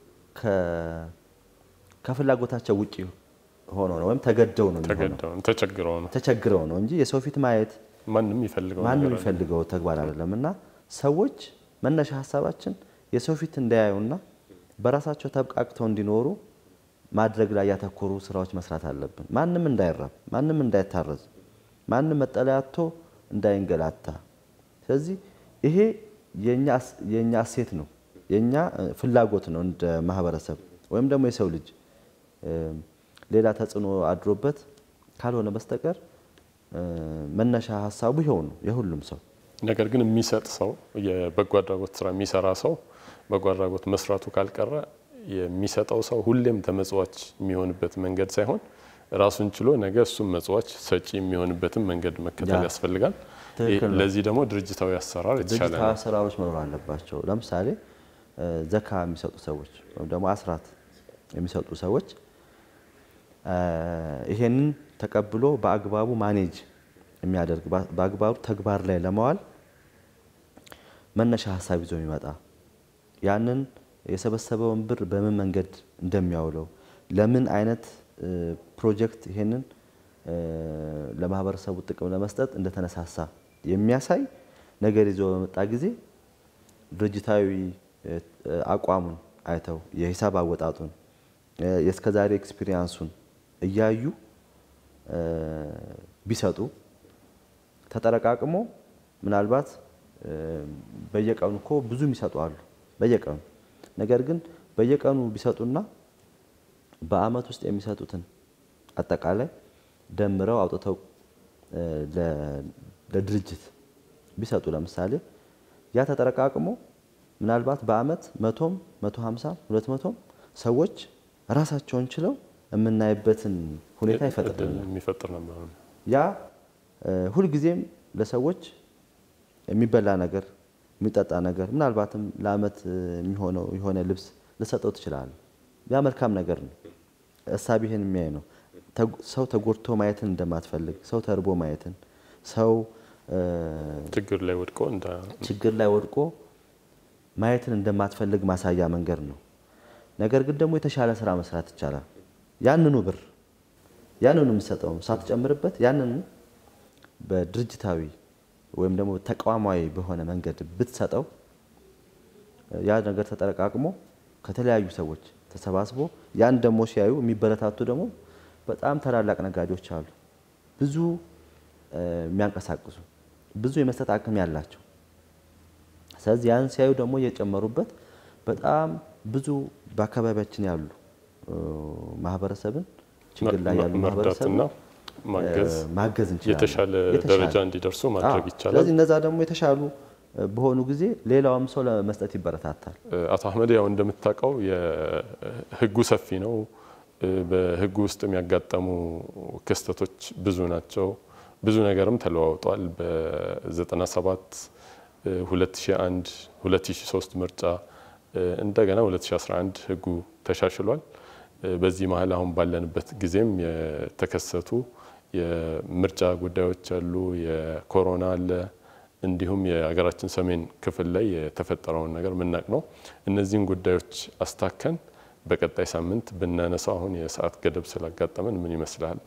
ከፍላጎታቸው ውጪ ሆኖ ነው ወይም ተገደው ነው ተቸግረው ነው እንጂ የሰው ፊት ማየት ማንንም ይፈልገው ተግባር አይደለምና ሰዎች መነሻ ሐሳባችን የሰው ፊት እንዳያዩና በራሳቸው ተብቃቅተው እንዲኖሩ ማድረግ ላይ ያተኮሩ ስራዎች መስራት አለብን ማንንም እንዳይራብ ማንንም እንዳይታረዝ ማንንም መጠለያቶ እንዳይንገላታ ስለዚህ ይሄ የኛ ሴት ነው የኛ ፍላጎት ነው እንደ ማህበረሰብ ወይም ደግሞ የሰው ልጅ ሌላ ተጽዕኖ አድሮበት ካልሆነ በስተቀር መነሻ ሐሳቡ ይሄው ነው የሁሉም ሰው ነገር ግን የሚሰጥ ሰው የበጎ አድራጎት ስራ የሚሰራ ሰው በጎ አድራጎት መስራቱ ካልቀረ የሚሰጠው ሰው ሁሌም ተመጽዋች የሚሆንበት መንገድ ሳይሆን ራሱን ችሎ ነገ እሱም መጽዋች ሰጪ የሚሆንበትን መንገድ መከተል ያስፈልጋል። ለዚህ ደግሞ ድርጅታዊ አሰራር የተሻለ ነው። ድርጅታዊ አሰራሮች መኖር አለባቸው። ለምሳሌ ዘካ የሚሰጡ ሰዎች ወይም ደግሞ አስራት የሚሰጡ ሰዎች ይሄንን ተቀብሎ በአግባቡ ማኔጅ የሚያደርግ በአግባቡ ተግባር ላይ ለማዋል መነሻ ሐሳብ ይዞ የሚመጣ ያንን የሰበሰበውን ብር በምን መንገድ እንደሚያውለው ለምን አይነት ፕሮጀክት ይሄንን ለማህበረሰቡ ጥቅም ለመስጠት እንደተነሳሳ የሚያሳይ ነገር ይዞ በመጣ ጊዜ ድርጅታዊ አቋሙን አይተው የሂሳብ አወጣጡን የስከዛሬ ኤክስፒሪያንሱን እያዩ ቢሰጡ ተጠረቃቅሞ ምናልባት በየቀኑ እኮ ብዙ የሚሰጡ አሉ በየቀኑ ነገር ግን በየቀኑ ቢሰጡና በአመት ውስጥ የሚሰጡትን አጠቃላይ ደምረው አውጥተው ለድርጅት ቢሰጡ ለምሳሌ ያ ተጠረቃቅሞ ምናልባት በአመት 100 150 200 ሰዎች ራሳቸውን ችለው የምናይበትን ሁኔታ ይፈጥራል። ያ ሁሉ ጊዜም ለሰዎች የሚበላ ነገር የሚጠጣ ነገር ምናልባትም ለአመት የሚሆነው የሆነ ልብስ ለሰጠው ይችላል። ያ መልካም ነገር ነው። እሳቢህን የሚያይ ነው። ሰው ተጎድቶ ማየትን እንደማትፈልግ ሰው ተርቦ ማየትን ሰው ችግር ላይ ወድቆ ማየትን እንደማትፈልግ ማሳያ መንገድ ነው። ነገር ግን ደግሞ የተሻለ ስራ መስራት ይቻላል። ያንኑ ብር ያንኑ የምትሰጠው ሳትጨምርበት ያንኑ በድርጅታዊ ወይም ደግሞ ተቋማዊ በሆነ መንገድ ብትሰጠው ያ ነገር ተጠረቃቅሞ ከተለያዩ ሰዎች ተሰባስቦ ያን ደግሞ ሲያዩ የሚበረታቱ ደግሞ በጣም ተላላቅ ነጋዴዎች አሉ። ብዙ የሚያንቀሳቅሱ ብዙ የመስጠት አቅም ያላቸው ስለዚህ ያን ሲያዩ ደግሞ እየጨመሩበት በጣም ብዙ በአካባቢያችን ያሉ ማህበረሰብን ችግር ላይ ያሉ ማህበረሰብና ማገዝ እንችላለን። የተሻለ ደረጃ እንዲደርሱ ማድረግ ይቻላል። ስለዚህ እነዛ ደግሞ የተሻሉ በሆኑ ጊዜ ሌላውም ሰው ለመስጠት ይበረታታል። አቶ አህመድ ያው እንደምታውቀው የህጉ ሰፊ ነው። በህጉ ውስጥ የሚያጋጥሙ ክስተቶች ብዙ ናቸው። ብዙ ነገርም ተለዋውጧል። በ97 2001 2003 ምርጫ እንደገና 2011 ህጉ ተሻሽሏል። በዚህ መሀል አሁን ባለንበት ጊዜም የተከሰቱ የምርጫ ጉዳዮች አሉ። የኮሮና አለ። እንዲሁም የሀገራችን ሰሜን ክፍል ላይ የተፈጠረውን ነገር ምናቅ ነው። እነዚህን ጉዳዮች አስታከን በቀጣይ ሳምንት ብናነሳው አሁን የሰዓት ገደብ ስላጋጠመን ምን ይመስላል?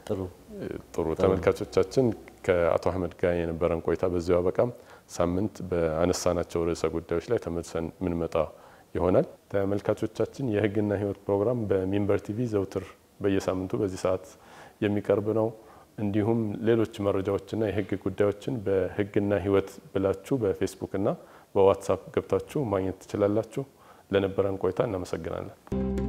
ጥሩ ተመልካቾቻችን ከአቶ አህመድ ጋር የነበረን ቆይታ በዚያው አበቃም። ሳምንት በአነሳናቸው ርዕሰ ጉዳዮች ላይ ተመልሰን ምን መጣ ይሆናል። ተመልካቾቻችን የህግና ህይወት ፕሮግራም በሚንበር ቲቪ ዘውትር በየሳምንቱ በዚህ ሰዓት የሚቀርብ ነው። እንዲሁም ሌሎች መረጃዎችና የህግ ጉዳዮችን በህግና ህይወት ብላችሁ በፌስቡክ እና በዋትስአፕ ገብታችሁ ማግኘት ትችላላችሁ። ለነበረን ቆይታ እናመሰግናለን።